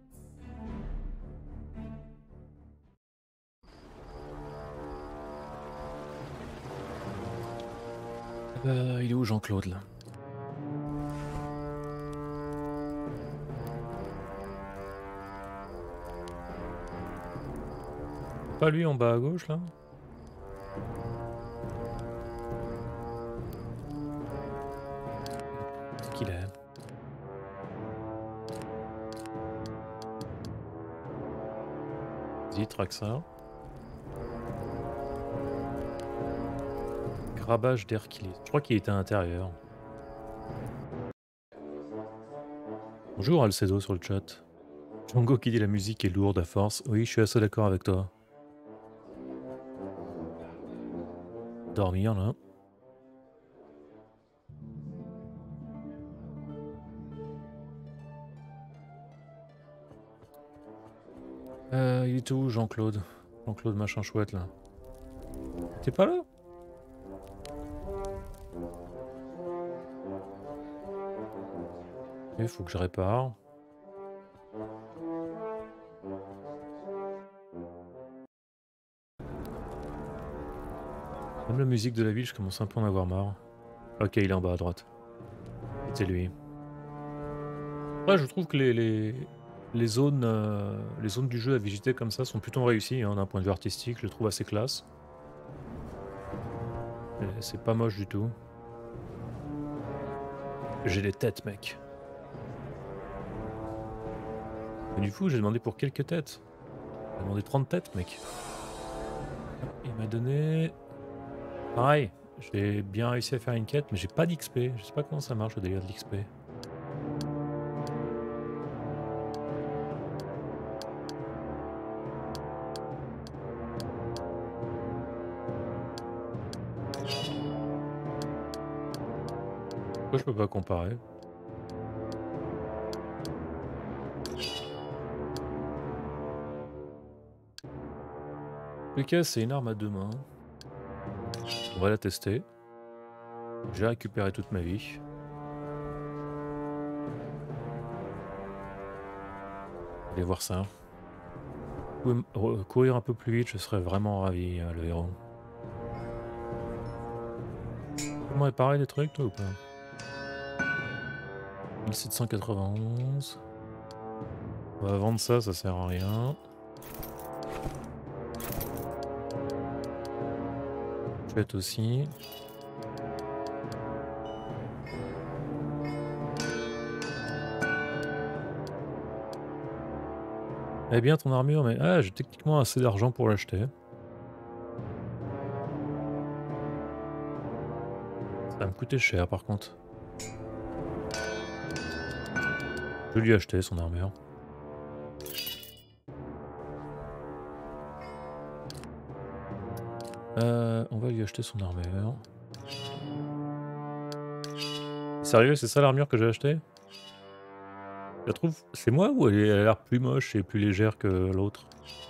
Euh, il est où Jean-Claude là? Pas lui en bas à gauche là? Où qu'il est? Vas-y, traque ça. Grabage d'Hercules. Je crois qu'il était à l'intérieur. Bonjour Alcedo sur le chat. Django qui dit la musique est lourde à force. Oui, je suis assez d'accord avec toi. Dormir là. Euh, il est où Jean-Claude? Jean-Claude machin chouette là. T'es pas là? Il faut que je répare. Même la musique de la ville, je commence un peu à en avoir marre. Ok, il est en bas à droite. C'était lui. Ouais, je trouve que les, les, les, zones, euh, les zones du jeu à visiter comme ça sont plutôt réussies, hein, d'un point de vue artistique, je le trouve assez classe. C'est pas moche du tout. J'ai des têtes, mec. Mais du coup, j'ai demandé pour quelques têtes. J'ai demandé trente têtes, mec. Il m'a donné... Pareil, j'ai bien réussi à faire une quête, mais j'ai pas d'X P. Je sais pas comment ça marche le délire de l'X P. Pourquoi je peux pas comparer? Le cas, c'est une arme à deux mains. On va la tester. J'ai récupéré toute ma vie. Allez voir ça. Vous pouvez courir un peu plus vite, je serais vraiment ravi, hein, le héros. Comment réparer des trucs, toi, ou pas? mille sept cent quatre-vingt-onze. On va vendre ça, ça sert à rien. Chouette aussi. Eh bien ton armure, mais ah, j'ai techniquement assez d'argent pour l'acheter. Ça va me coûter cher par contre. Je vais lui acheter son armure. Euh, on va lui acheter son armure. Sérieux, c'est ça l'armure que j'ai acheté? Je la trouve... C'est moi ou elle a l'air plus moche et plus légère que l'autre?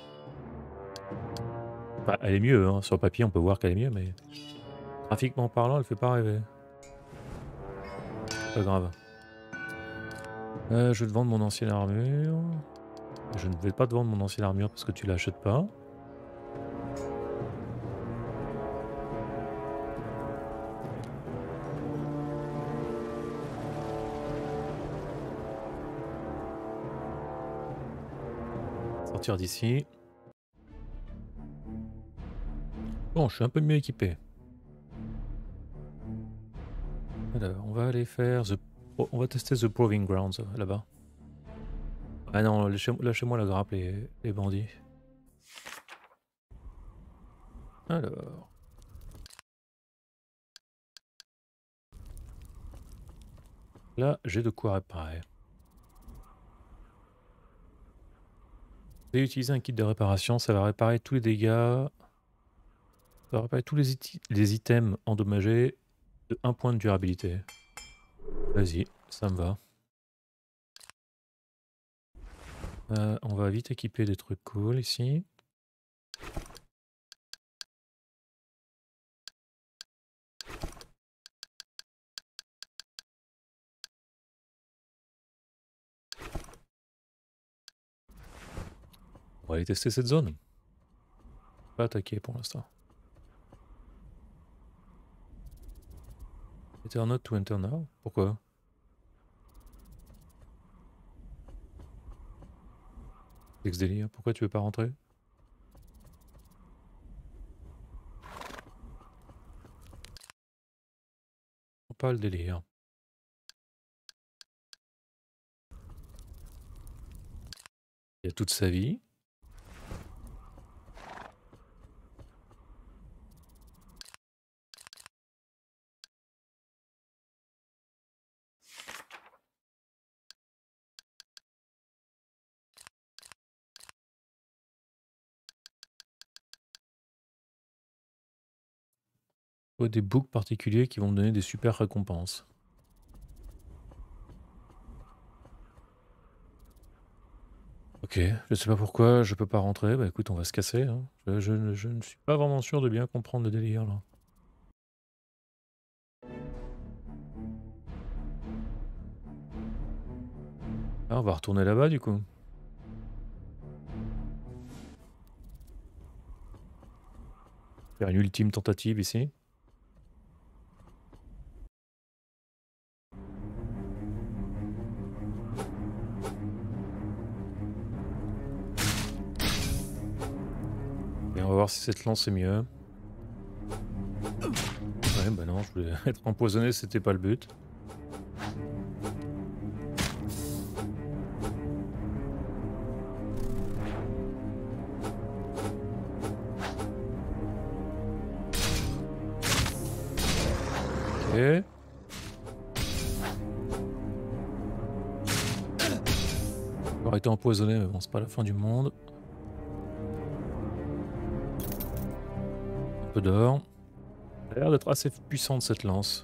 Enfin, elle est mieux, hein. Sur le papier on peut voir qu'elle est mieux, mais... Graphiquement parlant, elle fait pas rêver. Pas grave. Euh, je vais te vendre mon ancienne armure. Je ne vais pas te vendre mon ancienne armure parce que tu l'achètes pas. Sortir d'ici. Bon, je suis un peu mieux équipé. Alors, on va aller faire the... On va tester The Proving Grounds là-bas. Ah non, lâchez-moi la grappe, les, les bandits. Alors... Là, j'ai de quoi réparer. Je vais utiliser un kit de réparation, ça va réparer tous les dégâts. Ça va réparer tous les, les items endommagés de un point de durabilité. Vas-y, ça me va. Euh, on va vite équiper des trucs cool ici. On va aller tester cette zone. Pas attaquer pour l'instant. Enter not to enter now. Pourquoi? C'est que ce délire. Pourquoi tu veux pas rentrer? Pas le délire. Il y a toute sa vie. Faut des books particuliers qui vont me donner des super récompenses. Ok, je sais pas pourquoi je peux pas rentrer. Bah écoute, on va se casser. Hein. Je, je- je ne suis pas vraiment sûr de bien comprendre le délire là. Ah, on va retourner là-bas du coup. Faire une ultime tentative ici. Et on va voir si cette lance est mieux. Ouais, bah non, je voulais être empoisonné, c'était pas le but. Ok. J'aurais été empoisonné, mais bon, c'est pas la fin du monde. Un peu d'or. Ça a l'air d'être assez puissante cette lance.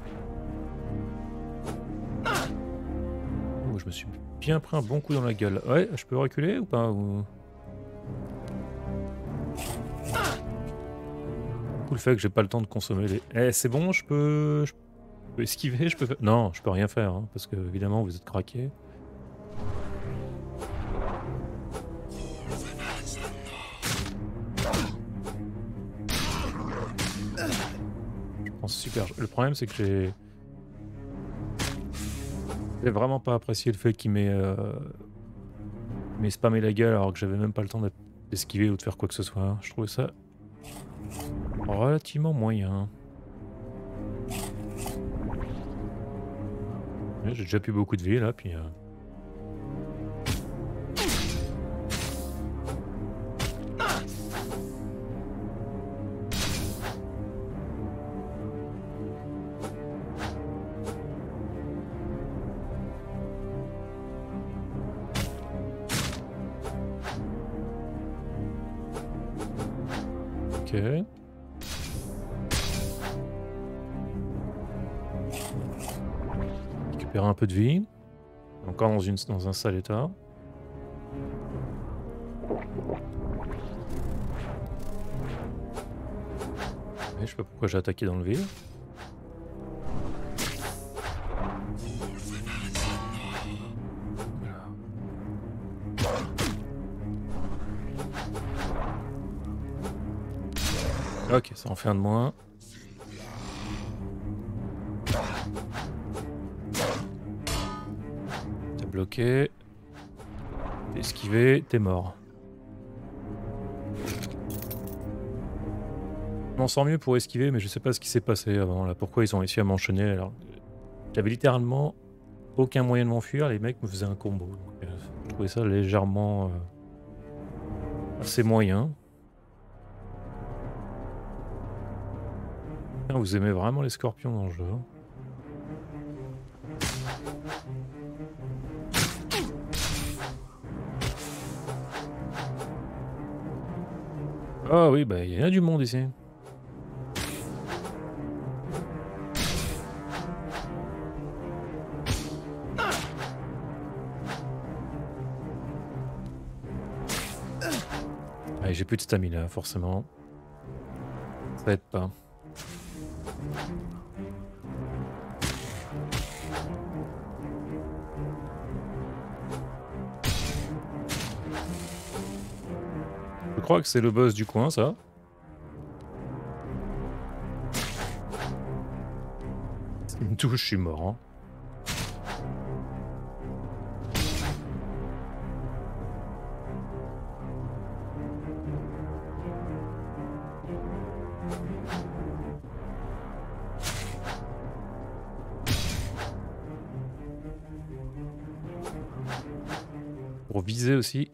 Oh, je me suis bien pris un bon coup dans la gueule. Ouais, je peux reculer ou pas ou... Le fait que j'ai pas le temps de consommer les... Eh, c'est bon, je peux... je peux esquiver, je peux faire... Non, je peux rien faire, hein, parce que évidemment vous êtes craqués. Je pense super... Le problème c'est que j'ai... J'ai vraiment pas apprécié le fait qu'il m'ait... Euh... m'ait spammé la gueule alors que j'avais même pas le temps d'esquiver ou de faire quoi que ce soit. Je trouvais ça... relativement moyen. Ouais, j'ai déjà plus beaucoup de vie là, puis... Euh... Ok. Récupérer un peu de vie. Encore dans, une, dans un sale état. Et je sais pas pourquoi j'ai attaqué dans le vide. Ok, ça en fait un de moins. T'es bloqué. T'es esquivé, t'es mort. Je m'en sors mieux pour esquiver, mais je sais pas ce qui s'est passé avant là. Pourquoi ils ont réussi à m'enchaîner alors. J'avais littéralement aucun moyen de m'enfuir, les mecs me faisaient un combo. Donc, euh, je trouvais ça légèrement euh, assez moyen. Vous aimez vraiment les scorpions dans le jeu. Ah oui, bah il y a du monde ici. Ouais, j'ai plus de stamina, forcément. Ça aide pas. Je crois que c'est le boss du coin, ça. S'il me touche, je suis mort. Hein. Pour viser aussi.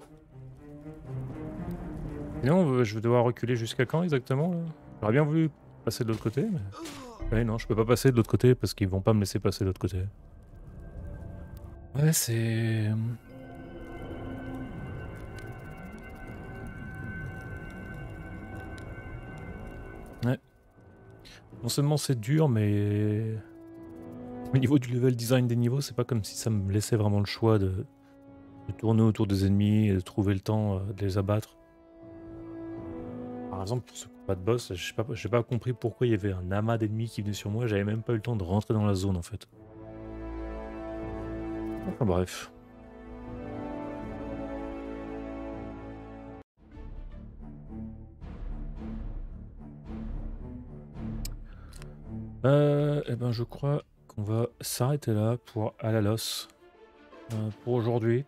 Sinon, je vais devoir reculer jusqu'à quand exactement là? J'aurais bien voulu passer de l'autre côté, mais... Ouais, non, je peux pas passer de l'autre côté parce qu'ils vont pas me laisser passer de l'autre côté. Ouais, c'est... Ouais. Non seulement c'est dur, mais... Au niveau du level design des niveaux, c'est pas comme si ça me laissait vraiment le choix de, de tourner autour des ennemis et de trouver le temps euh, de les abattre. Par exemple, pour ce combat de boss, j'ai pas, j'ai pas compris pourquoi il y avait un amas d'ennemis qui venaient sur moi, j'avais même pas eu le temps de rentrer dans la zone en fait. Enfin bref. Euh, eh ben je crois qu'on va s'arrêter là pour Alalos euh, pour aujourd'hui.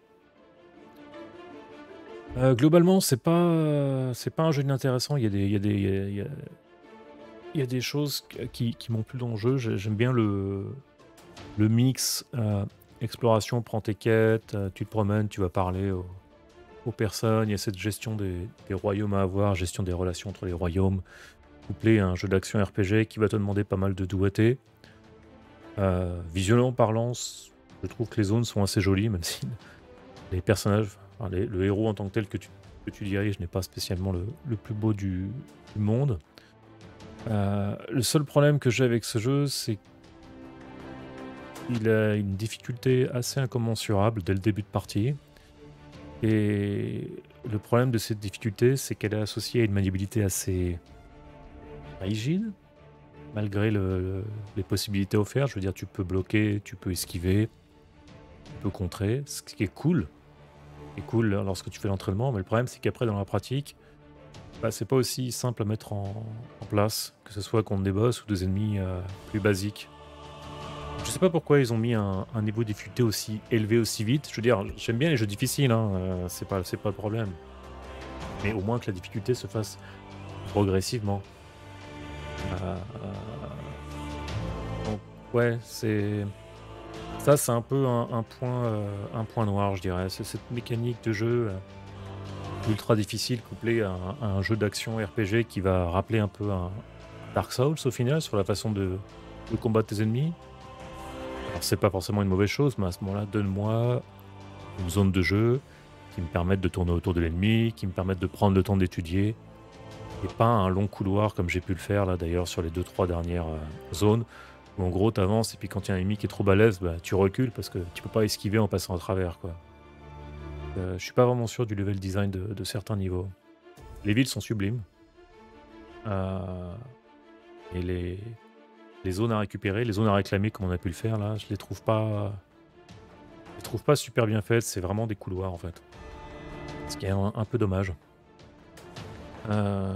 Euh, globalement, c'est pas, c'est pas un jeu inintéressant. Il y a des, il y a des, il y a- il y a- il y a des choses qui, qui m'ont plu dans le jeu. J'ai- J'aime bien le, le mix euh, exploration, prends tes quêtes, euh, tu te promènes, tu vas parler aux, aux personnes. Il y a cette gestion des, des royaumes à avoir, gestion des relations entre les royaumes, couplé à un jeu d'action R P G qui va te demander pas mal de doigté. Euh, visuellement parlant, c- je trouve que les zones sont assez jolies, même si les personnages, enfin, les- le héros en tant que tel que tu, que tu diriges n'est pas spécialement le, le plus beau du, du monde. Euh, le seul problème que j'ai avec ce jeu, c'est qu'il a une difficulté assez incommensurable dès le début de partie. Et le problème de cette difficulté, c'est qu'elle est associée à une maniabilité assez rigide, malgré le- le- les possibilités offertes. Je veux dire, tu peux bloquer, tu peux esquiver, tu peux contrer, ce qui est cool. C'est cool hein, lorsque tu fais l'entraînement, mais le problème, c'est qu'après, dans la pratique, bah, c'est pas aussi simple à mettre en, en place, que ce soit contre des boss ou des ennemis euh, plus basiques. Je sais pas pourquoi ils ont mis un, un niveau de difficulté aussi élevé aussi vite. Je veux dire, j'aime bien les jeux difficiles, hein, euh, c'est pas, c'est pas le problème. Mais au moins que la difficulté se fasse progressivement. Euh, euh, donc, ouais, c'est. Ça, c'est un peu un, un point, euh, un point noir, je dirais. C'est cette mécanique de jeu euh, ultra difficile couplée à un, à un jeu d'action R P G qui va rappeler un peu un Dark Souls au final sur la façon de, de combattre tes ennemis. Alors, c'est pas forcément une mauvaise chose, mais à ce moment-là, donne-moi une zone de jeu qui me permette de tourner autour de l'ennemi, qui me permette de prendre le temps d'étudier, et pas un long couloir comme j'ai pu le faire là d'ailleurs sur les deux trois dernières euh, zones, où en gros t'avances et puis quand il y a un ennemi qui est trop balèze, bah, tu recules parce que tu peux pas esquiver en passant à travers quoi. Euh, je suis pas vraiment sûr du level design de, de certains niveaux. Les villes sont sublimes, euh, et les, les zones à récupérer, les zones à réclamer comme on a pu le faire là, je les trouve pas, je les trouve pas super bien faites, c'est vraiment des couloirs en fait. Ce qui est un, un peu dommage. Euh,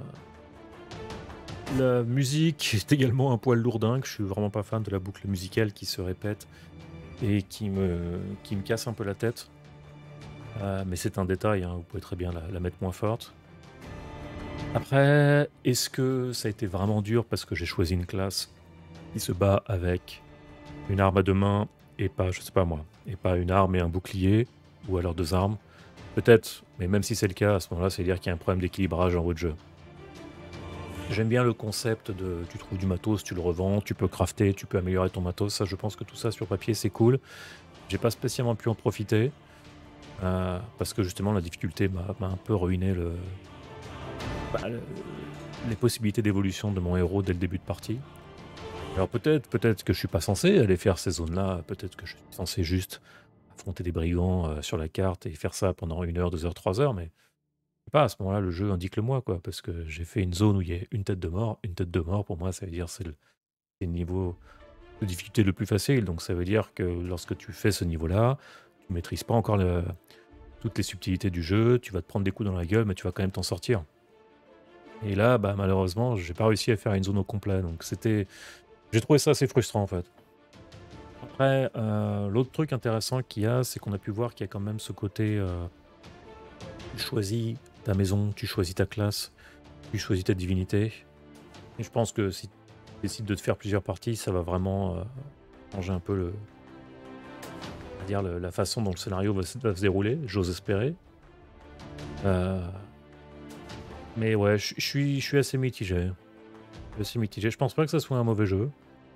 La musique est également un poil lourdingue. Je suis vraiment pas fan de la boucle musicale qui se répète et qui me, qui me casse un peu la tête. Euh, mais c'est un détail, hein, vous pouvez très bien la, la mettre moins forte. Après, est-ce que ça a été vraiment dur parce que j'ai choisi une classe qui se bat avec une arme à deux mains et pas, je sais pas moi, et pas une arme et un bouclier, ou alors deux armes? Peut-être, mais même si c'est le cas, à ce moment-là, c'est dire qu'il y a un problème d'équilibrage en haut de jeu. J'aime bien le concept de tu trouves du matos, tu le revends, tu peux crafter, tu peux améliorer ton matos. Ça, je pense que tout ça sur papier, c'est cool. J'ai pas spécialement pu en profiter euh, parce que justement la difficulté m'a m'a un peu ruiné le, bah, le- les possibilités d'évolution de mon héros dès le début de partie. Alors peut-être, peut-être que je suis pas censé aller faire ces zones-là. Peut-être que je suis censé juste affronter des brigands euh, sur la carte et faire ça pendant une heure, deux heures, trois heures. Mais sais pas, à ce moment-là, le jeu indique le moi, quoi, parce que j'ai fait une zone où il y a une tête de mort. Une tête de mort, pour moi, ça veut dire c'est le, c'est le niveau de difficulté le plus facile. Donc ça veut dire que lorsque tu fais ce niveau-là, tu maîtrises pas encore le- toutes les subtilités du jeu, tu vas te prendre des coups dans la gueule, mais tu vas quand même t'en sortir. Et là, bah, malheureusement, j'ai pas réussi à faire une zone au complet. Donc c'était, j'ai trouvé ça assez frustrant en fait. Après, euh, l'autre truc intéressant qu'il y a, c'est qu'on a pu voir qu'il y a quand même ce côté, euh, tu choisis ta maison, tu choisis ta classe, tu choisis ta divinité. Et je pense que si tu décides de te faire plusieurs parties, ça va vraiment euh, changer un peu le, on va dire le- la façon dont le scénario va, se va se dérouler, j'ose espérer. Euh, mais ouais, je je suis je suis assez mitigé. Je suis assez mitigé. Je pense pas que ça soit un mauvais jeu.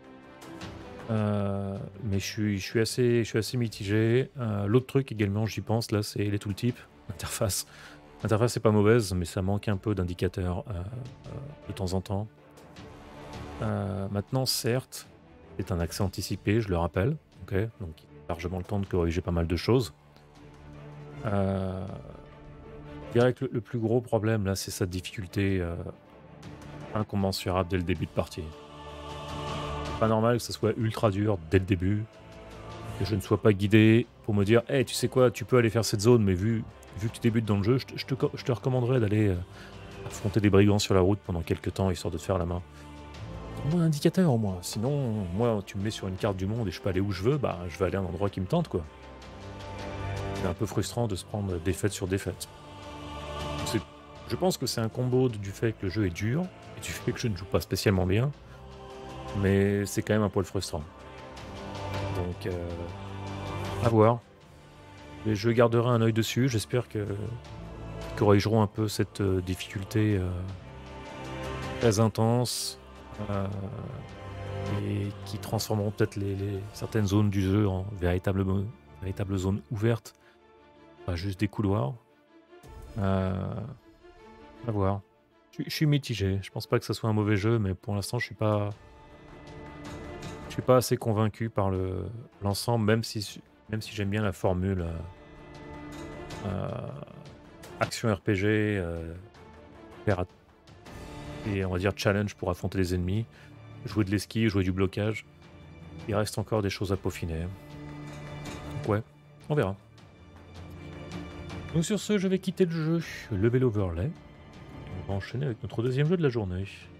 Euh, mais je suis, je suis assez, je suis assez mitigé. Euh, L'autre truc également, j'y pense là, c'est les tooltips, l'interface. L'interface c'est pas mauvaise, mais ça manque un peu d'indicateurs euh, euh, de temps en temps. Euh, maintenant, certes, c'est un accès anticipé, je le rappelle, ok, donc il y a largement le temps de corriger pas mal de choses. Euh, je dirais que le, le plus gros problème là, c'est sa difficulté euh, incommensurable dès le début de partie. C'est pas normal que ça soit ultra dur dès le début, que je ne sois pas guidé pour me dire hey, tu sais quoi, tu peux aller faire cette zone, mais vu, vu que tu débutes dans le jeu, je te, je te, co- je te recommanderais d'aller euh, affronter des brigands sur la route pendant quelques temps, histoire de te faire la main. Donne-moi un indicateur au moins, sinon, moi, tu me mets sur une carte du monde et je peux aller où je veux, bah, je vais aller à un endroit qui me tente, quoi. C'est un peu frustrant de se prendre défaite sur défaite. C'est- Je pense que c'est un combo de- du fait que le jeu est dur et du fait que je ne joue pas spécialement bien, mais c'est quand même un poil frustrant. Donc, euh, à voir. Mais je garderai un œil dessus. J'espère que qu'ils corrigeront un peu cette euh, difficulté euh, très intense euh, et qui transformeront peut-être les, les- certaines zones du jeu en véritables, véritables zones ouvertes, pas juste des couloirs. Euh, à voir. Je, je suis mitigé. Je pense pas que ce soit un mauvais jeu, mais pour l'instant, je suis pas, je suis pas assez convaincu par le l'ensemble, même si même si j'aime bien la formule euh, euh, action R P G. euh, faire et on va dire challenge pour affronter les ennemis, jouer de l'esquive, jouer du blocage. Il reste encore des choses à peaufiner. Donc ouais, on verra. Donc sur ce, je vais quitter le jeu, level overlay. On va enchaîner avec notre deuxième jeu de la journée.